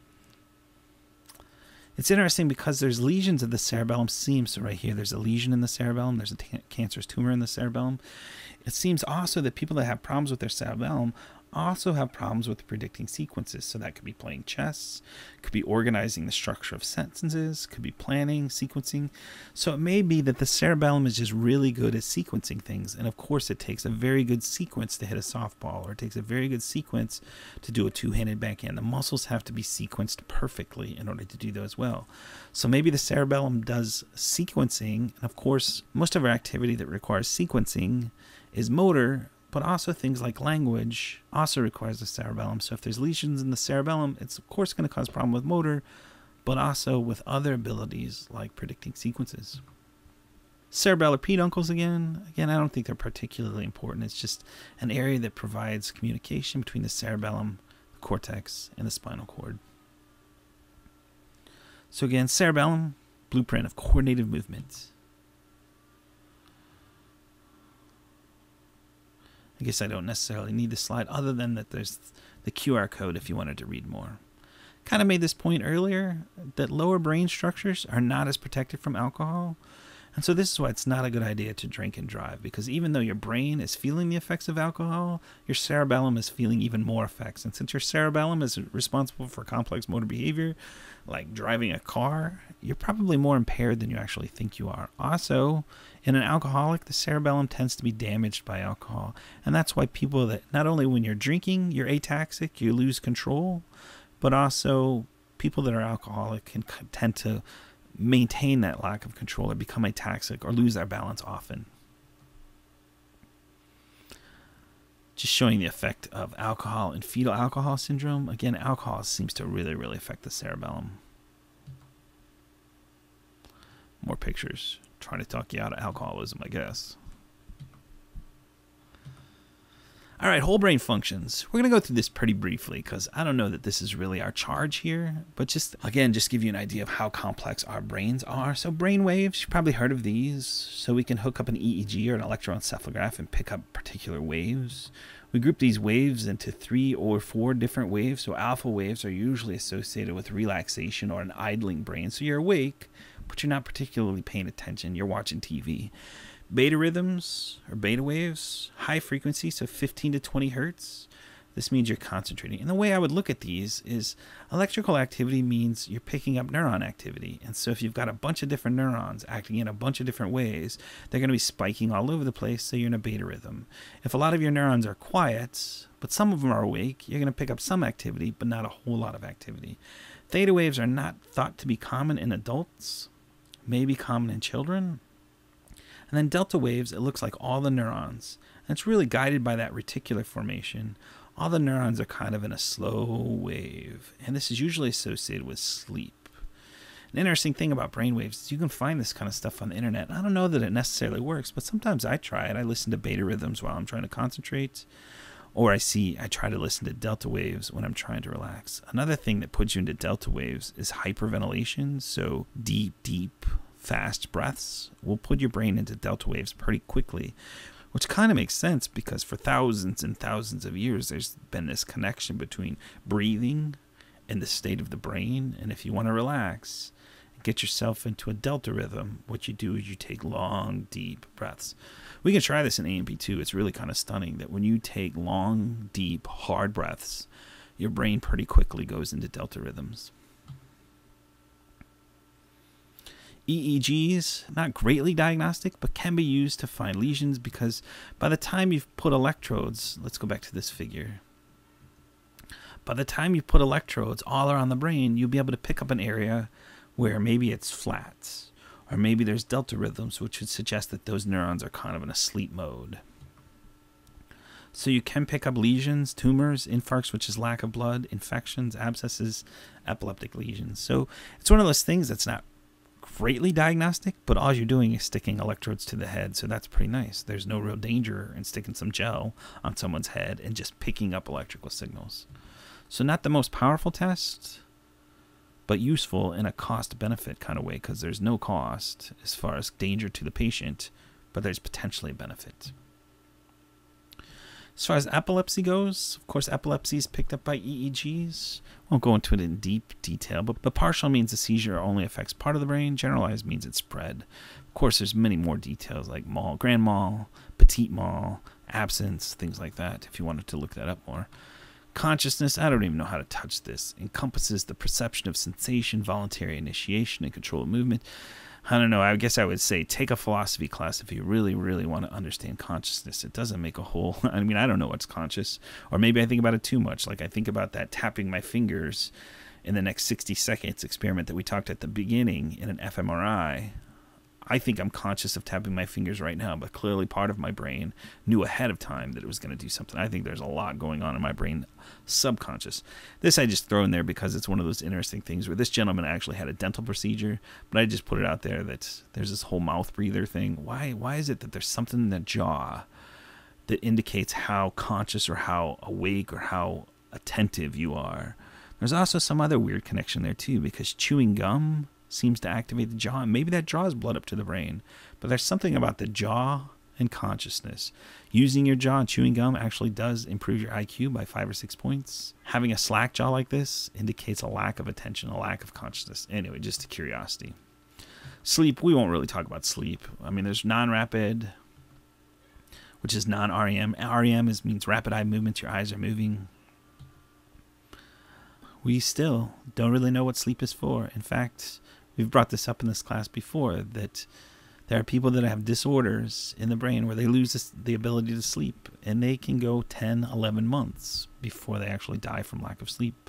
It's interesting because there's lesions of the cerebellum seam. So right here, there's a lesion in the cerebellum. There's a cancerous tumor in the cerebellum. It seems also that people that have problems with their cerebellum also have problems with predicting sequences. So that could be playing chess, could be organizing the structure of sentences, could be planning, sequencing. So it may be that the cerebellum is just really good at sequencing things. And of course, it takes a very good sequence to hit a softball, or it takes a very good sequence to do a two-handed backhand. The muscles have to be sequenced perfectly in order to do those well. So maybe the cerebellum does sequencing. And of course, most of our activity that requires sequencing is motor, but also things like language also requires the cerebellum. So if there's lesions in the cerebellum, it's of course going to cause problem with motor, but also with other abilities like predicting sequences. Cerebellar peduncles, again, I don't think they're particularly important. It's just an area that provides communication between the cerebellum, the cortex, and the spinal cord. So again, cerebellum, blueprint of coordinated movement. I guess I don't necessarily need the slide other than that there's the QR code if you wanted to read more. Kind of made this point earlier that lower brain structures are not as protected from alcohol. And so this is why it's not a good idea to drink and drive, because even though your brain is feeling the effects of alcohol, your cerebellum is feeling even more effects. And since your cerebellum is responsible for complex motor behavior, like driving a car, you're probably more impaired than you actually think you are. Also, in an alcoholic, the cerebellum tends to be damaged by alcohol. And that's why people that, not only when you're drinking, you're ataxic, you lose control, but also people that are alcoholic can tend to maintain that lack of control or become ataxic or lose their balance often. Just showing the effect of alcohol and fetal alcohol syndrome. Again, alcohol seems to really, really affect the cerebellum. More pictures. Trying to talk you out of alcoholism, I guess. All right, whole brain functions. We're going to go through this pretty briefly because I don't know that this is really our charge here, but just give you an idea of how complex our brains are. So brain waves, you've probably heard of these. So we can hook up an EEG or an electroencephalograph and pick up particular waves. We group these waves into 3 or 4 different waves. So alpha waves are usually associated with relaxation or an idling brain. So you're awake, but you're not particularly paying attention. You're watching TV. Beta rhythms, or beta waves, high frequency, so 15 to 20 hertz. This means you're concentrating. And the way I would look at these is electrical activity means you're picking up neuron activity. And so if you've got a bunch of different neurons acting in a bunch of different ways, they're going to be spiking all over the place, so you're in a beta rhythm. If a lot of your neurons are quiet, but some of them are awake, you're going to pick up some activity, but not a whole lot of activity. Theta waves are not thought to be common in adults, may be common in children. And then delta waves, it looks like all the neurons, and it's really guided by that reticular formation. All the neurons are kind of in a slow wave, and this is usually associated with sleep. An interesting thing about brain waves is you can find this kind of stuff on the internet. I don't know that it necessarily works, but sometimes I try it. I listen to beta rhythms while I'm trying to concentrate, or I try to listen to delta waves when I'm trying to relax. Another thing that puts you into delta waves is hyperventilation, so deep, fast breaths will put your brain into delta waves pretty quickly, which kind of makes sense because for thousands and thousands of years there's been this connection between breathing and the state of the brain. And if you want to relax and get yourself into a delta rhythm, what you do is you take long, deep breaths. We can try this in A&P too. It's really kind of stunning that when you take long, deep, hard breaths, your brain pretty quickly goes into delta rhythms. EEGs, not greatly diagnostic, but can be used to find lesions because by the time you've put electrodes, let's go back to this figure. By the time you put electrodes all around the brain, you'll be able to pick up an area where maybe it's flat, or maybe there's delta rhythms, which would suggest that those neurons are kind of in a sleep mode. So you can pick up lesions, tumors, infarcts, which is lack of blood, infections, abscesses, epileptic lesions. So it's one of those things that's not greatly diagnostic, but all you're doing is sticking electrodes to the head, so that's pretty nice. There's no real danger in sticking some gel on someone's head and just picking up electrical signals. So not the most powerful test, but useful in a cost-benefit kind of way because there's no cost as far as danger to the patient, but there's potentially a benefit. As far as epilepsy goes, of course, epilepsy is picked up by EEGs. Won't go into it in deep detail, but partial means the seizure only affects part of the brain. Generalized means it's spread. Of course, there's many more details like mal, grand mal, petit mal, absence, things like that, if you wanted to look that up more. Consciousness, I don't even know how to touch this, encompasses the perception of sensation, voluntary initiation, and control of movement. I don't know, I guess I would say take a philosophy class if you really, really want to understand consciousness. It doesn't make a whole, I mean, I don't know what's conscious. Or maybe I think about it too much. Like I think about that tapping my fingers in the next 60 seconds experiment that we talked at the beginning in an fMRI. I think I'm conscious of tapping my fingers right now, but clearly part of my brain knew ahead of time that it was going to do something. I think there's a lot going on in my brain, subconscious. This I just throw in there because it's one of those interesting things where this gentleman actually had a dental procedure, but I just put it out there that there's this whole mouth breather thing. Why is it that there's something in the jaw that indicates how conscious or how awake or how attentive you are? There's also some other weird connection there too, because chewing gum seems to activate the jaw, and maybe that draws blood up to the brain. But there's something about the jaw and consciousness. Using your jaw and chewing gum actually does improve your IQ by 5 or 6 points. Having a slack jaw like this indicates a lack of attention, a lack of consciousness. Anyway, just a curiosity. Sleep, we won't really talk about sleep. I mean, there's non-rapid, which is non-REM. REM means rapid eye movements, your eyes are moving. We still don't really know what sleep is for. In fact, we've brought this up in this class before, that there are people that have disorders in the brain where they lose the ability to sleep, and they can go 10, 11 months before they actually die from lack of sleep.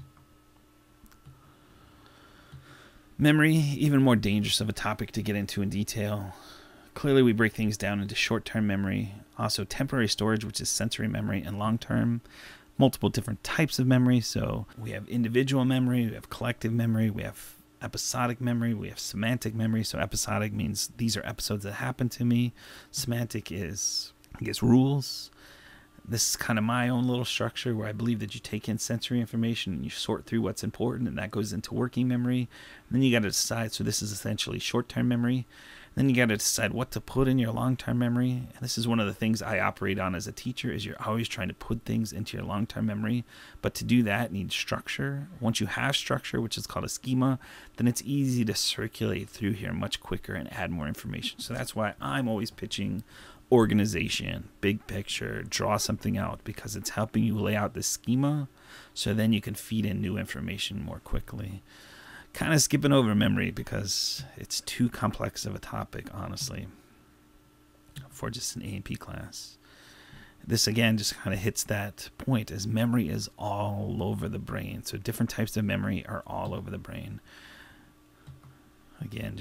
Memory, even more dangerous of a topic to get into in detail. Clearly, we break things down into short-term memory, also temporary storage, which is sensory memory, and long-term. Multiple different types of memory. So we have individual memory, we have collective memory, we have episodic memory, we have semantic memory. So episodic means these are episodes that happened to me. Semantic is, I guess, rules. This is kind of my own little structure where I believe that you take in sensory information and you sort through what's important, and that goes into working memory. And then you got to decide, so this is essentially short-term memory. Then you got to decide what to put in your long-term memory. And this is one of the things I operate on as a teacher, is you're always trying to put things into your long-term memory. But to do that, you need structure. Once you have structure, which is called a schema, then it's easy to circulate through here much quicker and add more information. So that's why I'm always pitching organization, big picture, draw something out, because it's helping you lay out the schema so then you can feed in new information more quickly. Kind of skipping over memory because it's too complex of a topic, honestly, for just an A&P class. This, again, just kind of hits that point, as memory is all over the brain. So different types of memory are all over the brain. Again,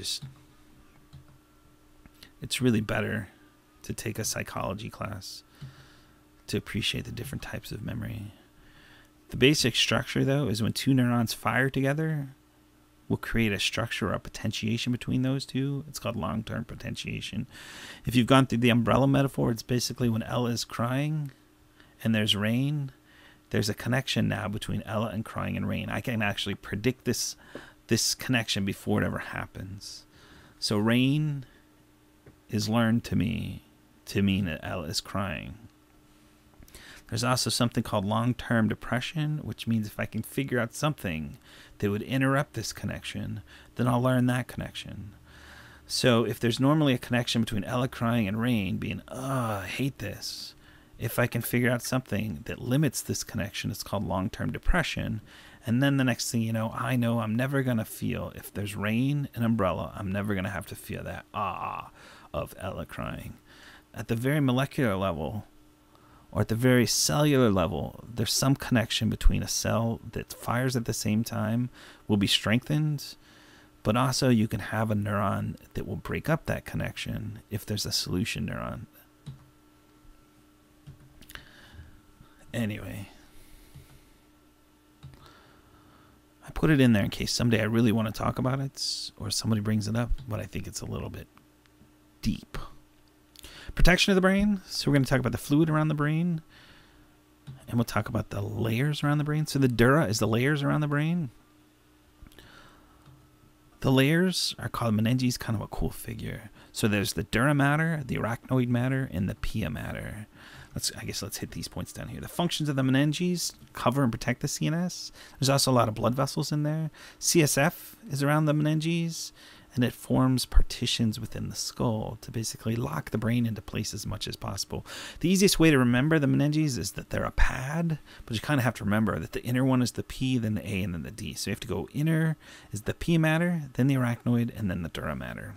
it's really better to take a psychology class to appreciate the different types of memory. The basic structure, though, is when two neurons fire together, will create a structure or a potentiation between those two. It's called long-term potentiation. If you've gone through the umbrella metaphor, it's basically when Ella is crying and there's rain, there's a connection now between Ella and crying and rain. I can actually predict this connection before it ever happens. So rain is learned to me to mean that Ella is crying. There's also something called long-term depression, which means if I can figure out something that would interrupt this connection, then I'll learn that connection. So if there's normally a connection between Ella crying and rain being, I hate this, if I can figure out something that limits this connection, it's called long-term depression. And then the next thing you know I'm never going to feel, if there's rain and umbrella, I'm never going to have to feel that of Ella crying. At the very molecular level, or at the very cellular level, there's some connection between a cell that fires at the same time will be strengthened, but also you can have a neuron that will break up that connection if there's a solution neuron. Anyway, I put it in there in case someday I really want to talk about it or somebody brings it up, but I think it's a little bit deep. Protection of the brain. So we're going to talk about the fluid around the brain, and we'll talk about the layers around the brain. So the dura is the layers around the brain. The layers are called meninges, kind of a cool figure. So there's the dura mater, the arachnoid matter, and the pia mater. Let's hit these points down here. The functions of the meninges: cover and protect the CNS. There's also a lot of blood vessels in there. CSF is around the meninges, and it forms partitions within the skull to basically lock the brain into place as much as possible. The easiest way to remember the meninges is that they're a pad, but you kind of have to remember that the inner one is the P, then the A, and then the D. So you have to go inner is the pia mater, then the arachnoid, and then the dura mater.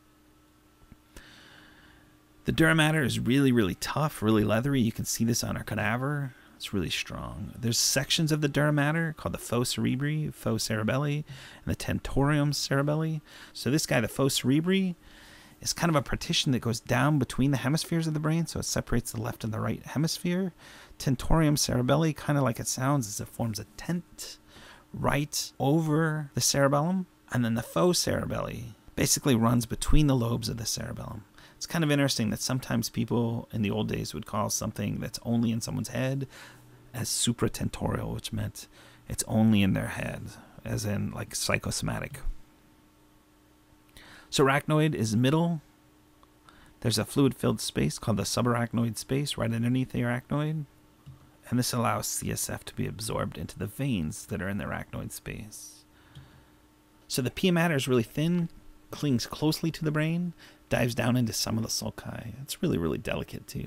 The dura mater is really, really tough, really leathery. You can see this on our cadaver. It's really strong. There's sections of the dura mater called the fossa cerebri, fossa cerebelli, and the tentorium cerebelli. So this guy, the fossa cerebri, is kind of a partition that goes down between the hemispheres of the brain, so it separates the left and the right hemisphere. Tentorium cerebelli, kind of like it sounds, is it forms a tent right over the cerebellum. And then the faux cerebelli basically runs between the lobes of the cerebellum. It's kind of interesting that sometimes people in the old days would call something that's only in someone's head as supratentorial, which meant it's only in their head, as in like psychosomatic. So arachnoid is middle. There's a fluid-filled space called the subarachnoid space right underneath the arachnoid. And this allows CSF to be absorbed into the veins that are in the arachnoid space. So the pia mater is really thin, clings closely to the brain, dives down into some of the sulci. It's really, really delicate too.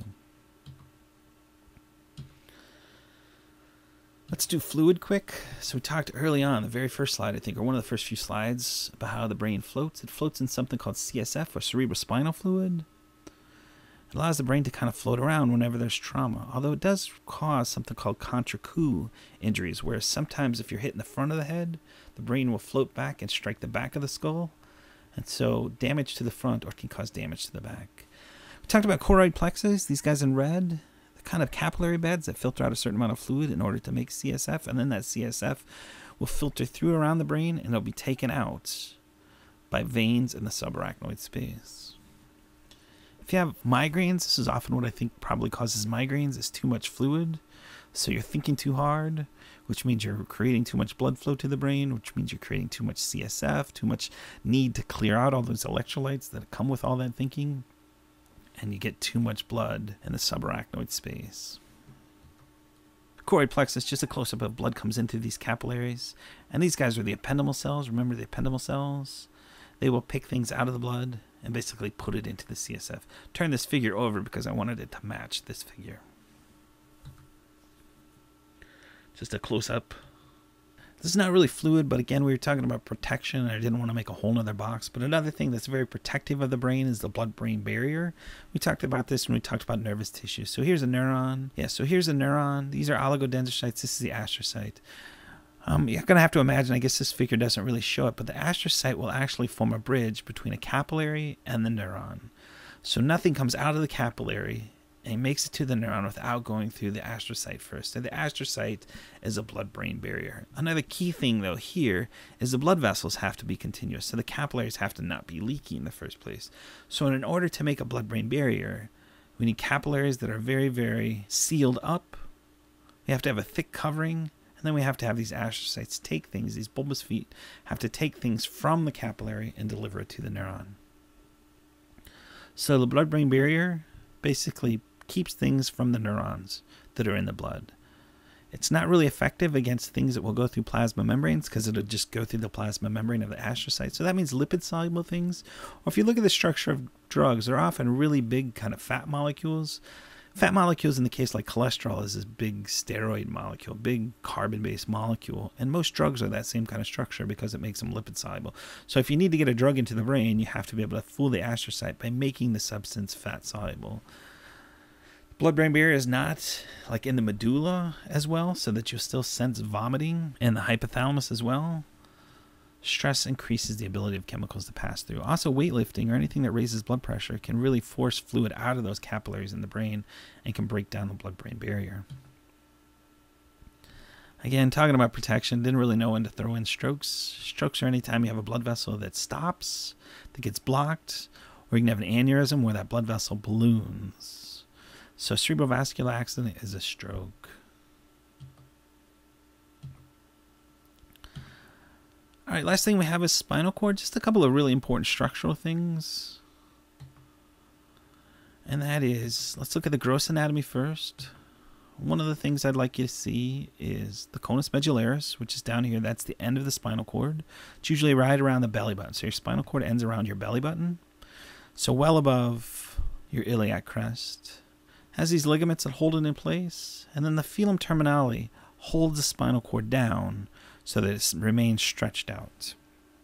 Let's do fluid quick. So we talked early on, the very first slide, I think, or one of the first few slides, about how the brain floats. It floats in something called CSF, or cerebrospinal fluid. It allows the brain to kind of float around whenever there's trauma, although it does cause something called contre-coup injuries, where sometimes if you're hit in the front of the head, the brain will float back and strike the back of the skull. And so damage to the front or can cause damage to the back. We talked about choroid plexus, these guys in red, the kind of capillary beds that filter out a certain amount of fluid in order to make CSF, and then that CSF will filter through around the brain and it'll be taken out by veins in the subarachnoid space. If you have migraines, this is often what I think probably causes migraines, is too much fluid. So you're thinking too hard, which means you're creating too much blood flow to the brain, which means you're creating too much CSF, too much need to clear out all those electrolytes that come with all that thinking, and you get too much blood in the subarachnoid space. Choroid plexus, just a close-up of blood comes into these capillaries, and these guys are the ependymal cells. Remember the ependymal cells? They will pick things out of the blood and basically put it into the CSF. Turn this figure over because I wanted it to match this figure. Just a close-up. This is not really fluid, but again, we were talking about protection, and I didn't want to make a whole nother box. But another thing that's very protective of the brain is the blood-brain barrier. We talked about this when we talked about nervous tissue. So here's a neuron. Yeah, so here's a neuron. These are oligodendrocytes. This is the astrocyte. You're going to have to imagine, I guess this figure doesn't really show it, but the astrocyte will actually form a bridge between a capillary and the neuron. So nothing comes out of the capillary and makes it to the neuron without going through the astrocyte first. So the astrocyte is a blood-brain barrier. Another key thing, though, here is the blood vessels have to be continuous. So the capillaries have to not be leaky in the first place. So in order to make a blood-brain barrier, we need capillaries that are very, very sealed up. We have to have a thick covering. And then we have to have these astrocytes take things, these bulbous feet have to take things from the capillary and deliver it to the neuron. So the blood-brain barrier basically keeps things from the neurons that are in the blood. It's not really effective against things that will go through plasma membranes because it'll just go through the plasma membrane of the astrocyte. So that means lipid-soluble things. Or if you look at the structure of drugs, they're often really big kind of fat molecules. Fat molecules in the case like cholesterol is this big steroid molecule, big carbon-based molecule. And most drugs are that same kind of structure because it makes them lipid-soluble. So if you need to get a drug into the brain, you have to be able to fool the astrocyte by making the substance fat-soluble. Blood-brain barrier is not like in the medulla as well, so that you'll still sense vomiting, and the hypothalamus as well. Stress increases the ability of chemicals to pass through. Also, weightlifting or anything that raises blood pressure can really force fluid out of those capillaries in the brain and can break down the blood-brain barrier. Again, talking about protection, didn't really know when to throw in strokes. Strokes are anytime you have a blood vessel that stops, that gets blocked, or you can have an aneurysm where that blood vessel balloons. So cerebrovascular accident is a stroke. All right, last thing we have is spinal cord. Just a couple of really important structural things. And that is, let's look at the gross anatomy first. One of the things I'd like you to see is the conus medullaris, which is down here. That's the end of the spinal cord. It's usually right around the belly button. So your spinal cord ends around your belly button. So well above your iliac crest. Has these ligaments that hold it in place. And then the filum terminale holds the spinal cord down so that it remains stretched out.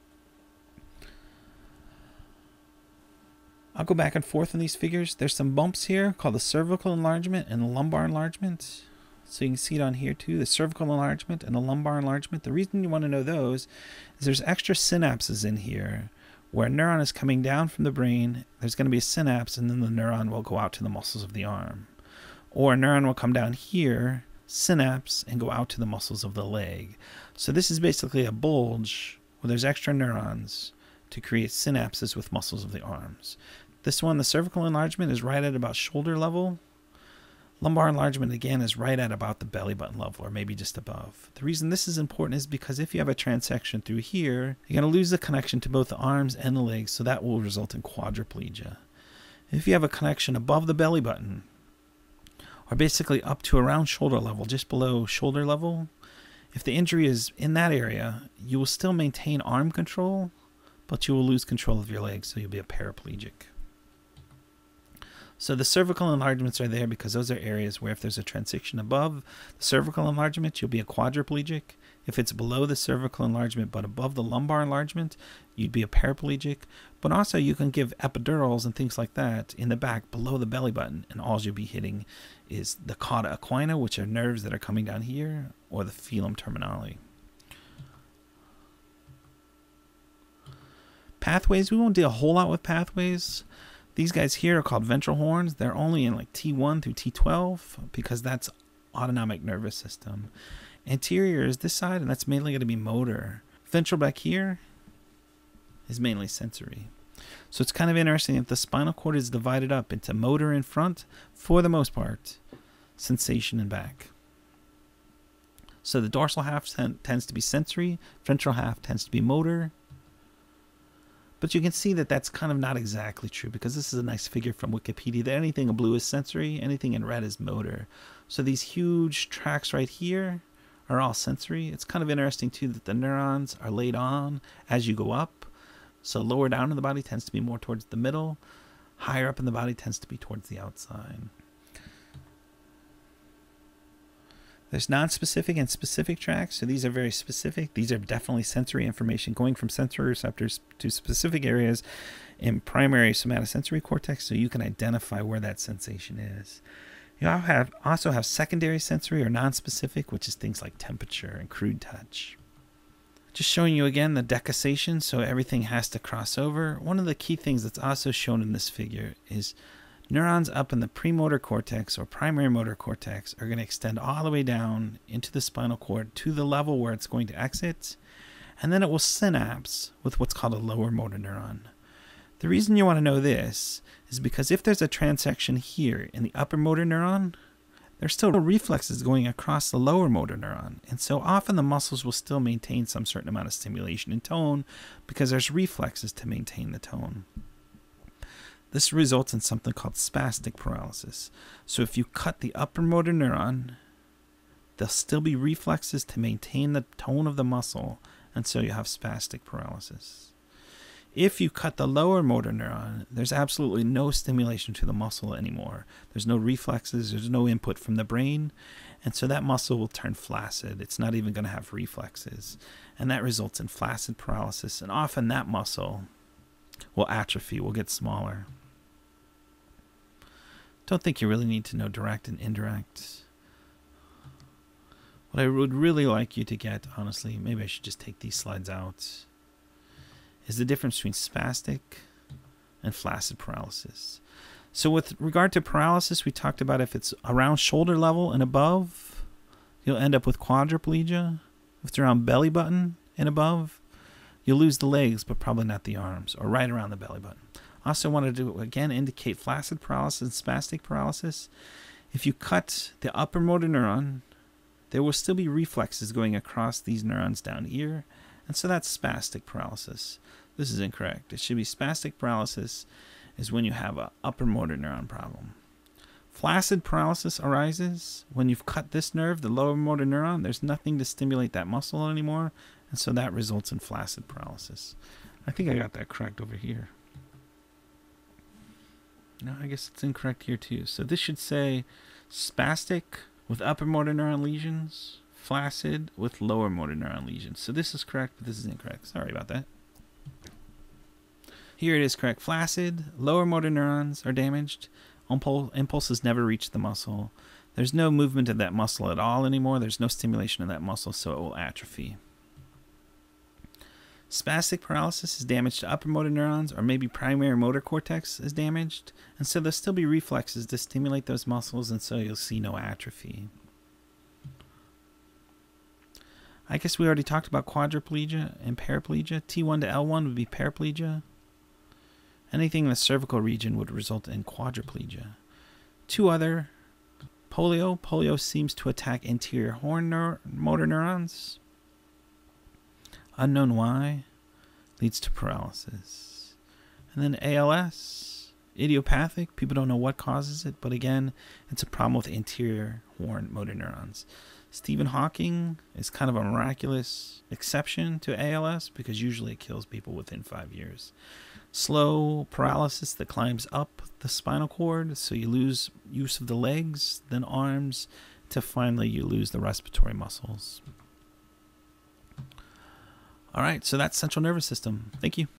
I'll go back and forth on these figures. There's some bumps here called the cervical enlargement and the lumbar enlargement. So you can see it on here too, the cervical enlargement and the lumbar enlargement. The reason you want to know those is there's extra synapses in here where a neuron is coming down from the brain, there's going to be a synapse, and then the neuron will go out to the muscles of the arm. Or a neuron will come down here, synapse, and go out to the muscles of the leg. So this is basically a bulge where there's extra neurons to create synapses with muscles of the arms. This one, the cervical enlargement, is right at about shoulder level. Lumbar enlargement, again, is right at about the belly button level, or maybe just above. The reason this is important is because if you have a transection through here, you're going to lose the connection to both the arms and the legs, so that will result in quadriplegia. If you have a connection above the belly button, or basically up to around shoulder level, just below shoulder level, if the injury is in that area, you will still maintain arm control, but you will lose control of your legs, so you'll be a paraplegic. So the cervical enlargements are there because those are areas where if there's a transition above the cervical enlargement, you'll be a quadriplegic. If it's below the cervical enlargement but above the lumbar enlargement, you'd be a paraplegic. But also you can give epidurals and things like that in the back below the belly button, and all you'll be hitting is the cauda equina, which are nerves that are coming down here, or the filum terminale. Pathways, we won't do a whole lot with pathways. These guys here are called ventral horns. They're only in like T1 through T12 because that's autonomic nervous system. Anterior is this side, and that's mainly going to be motor. Ventral back here is mainly sensory. So it's kind of interesting that the spinal cord is divided up into motor in front, for the most part, sensation in back. So the dorsal half tends to be sensory, ventral half tends to be motor. But you can see that that's kind of not exactly true, because this is a nice figure from Wikipedia that anything in blue is sensory, anything in red is motor. So these huge tracks right here are all sensory. It's kind of interesting too that the neurons are laid on as you go up. So lower down in the body tends to be more towards the middle. Higher up in the body tends to be towards the outside. There's non-specific and specific tracks, so these are very specific. These are definitely sensory information going from sensory receptors to specific areas in primary somatosensory cortex, so you can identify where that sensation is. You also have secondary sensory or non-specific, which is things like temperature and crude touch. Just showing you again the decussation, so everything has to cross over. One of the key things that's also shown in this figure is neurons up in the premotor cortex or primary motor cortex are going to extend all the way down into the spinal cord to the level where it's going to exit, and then it will synapse with what's called a lower motor neuron. The reason you want to know this is because if there's a transection here in the upper motor neuron, there's still reflexes going across the lower motor neuron, and so often the muscles will still maintain some certain amount of stimulation and tone because there's reflexes to maintain the tone. This results in something called spastic paralysis. So if you cut the upper motor neuron, there'll still be reflexes to maintain the tone of the muscle, and so you have spastic paralysis. If you cut the lower motor neuron, there's absolutely no stimulation to the muscle anymore. There's no reflexes, there's no input from the brain, and so that muscle will turn flaccid. It's not even going to have reflexes, and that results in flaccid paralysis, and often that muscle will atrophy, will get smaller. Don't think you really need to know direct and indirect. What I would really like you to get, honestly, maybe I should just take these slides out, is the difference between spastic and flaccid paralysis. So with regard to paralysis, we talked about if it's around shoulder level and above, you'll end up with quadriplegia. If it's around belly button and above, you'll lose the legs, but probably not the arms, or right around the belly button. Also wanted to, again, indicate flaccid paralysis and spastic paralysis. If you cut the upper motor neuron, there will still be reflexes going across these neurons down here, and so that's spastic paralysis. This is incorrect. It should be spastic paralysis is when you have an upper motor neuron problem. Flaccid paralysis arises when you've cut this nerve, the lower motor neuron. There's nothing to stimulate that muscle anymore, and so that results in flaccid paralysis. I think I got that correct over here. No, I guess it's incorrect here too. So this should say spastic with upper motor neuron lesions, flaccid with lower motor neuron lesions. So this is correct, but this is incorrect. Sorry about that. Here it is correct. Flaccid, lower motor neurons are damaged. Impulses never reach the muscle. There's no movement of that muscle at all anymore. There's no stimulation of that muscle, so it will atrophy. Spastic paralysis is damage to upper motor neurons, or maybe primary motor cortex is damaged, and so there'll still be reflexes to stimulate those muscles, and so you'll see no atrophy. I guess we already talked about quadriplegia and paraplegia. T1 to L1 would be paraplegia. Anything in the cervical region would result in quadriplegia. Two other, polio. Polio seems to attack anterior horn motor neurons. Unknown why, leads to paralysis. And then ALS, idiopathic. People don't know what causes it, but again, it's a problem with anterior horn motor neurons. Stephen Hawking is kind of a miraculous exception to ALS because usually it kills people within 5 years. Slow paralysis that climbs up the spinal cord, so you lose use of the legs, then arms, till finally you lose the respiratory muscles. All right, so that's central nervous system. Thank you.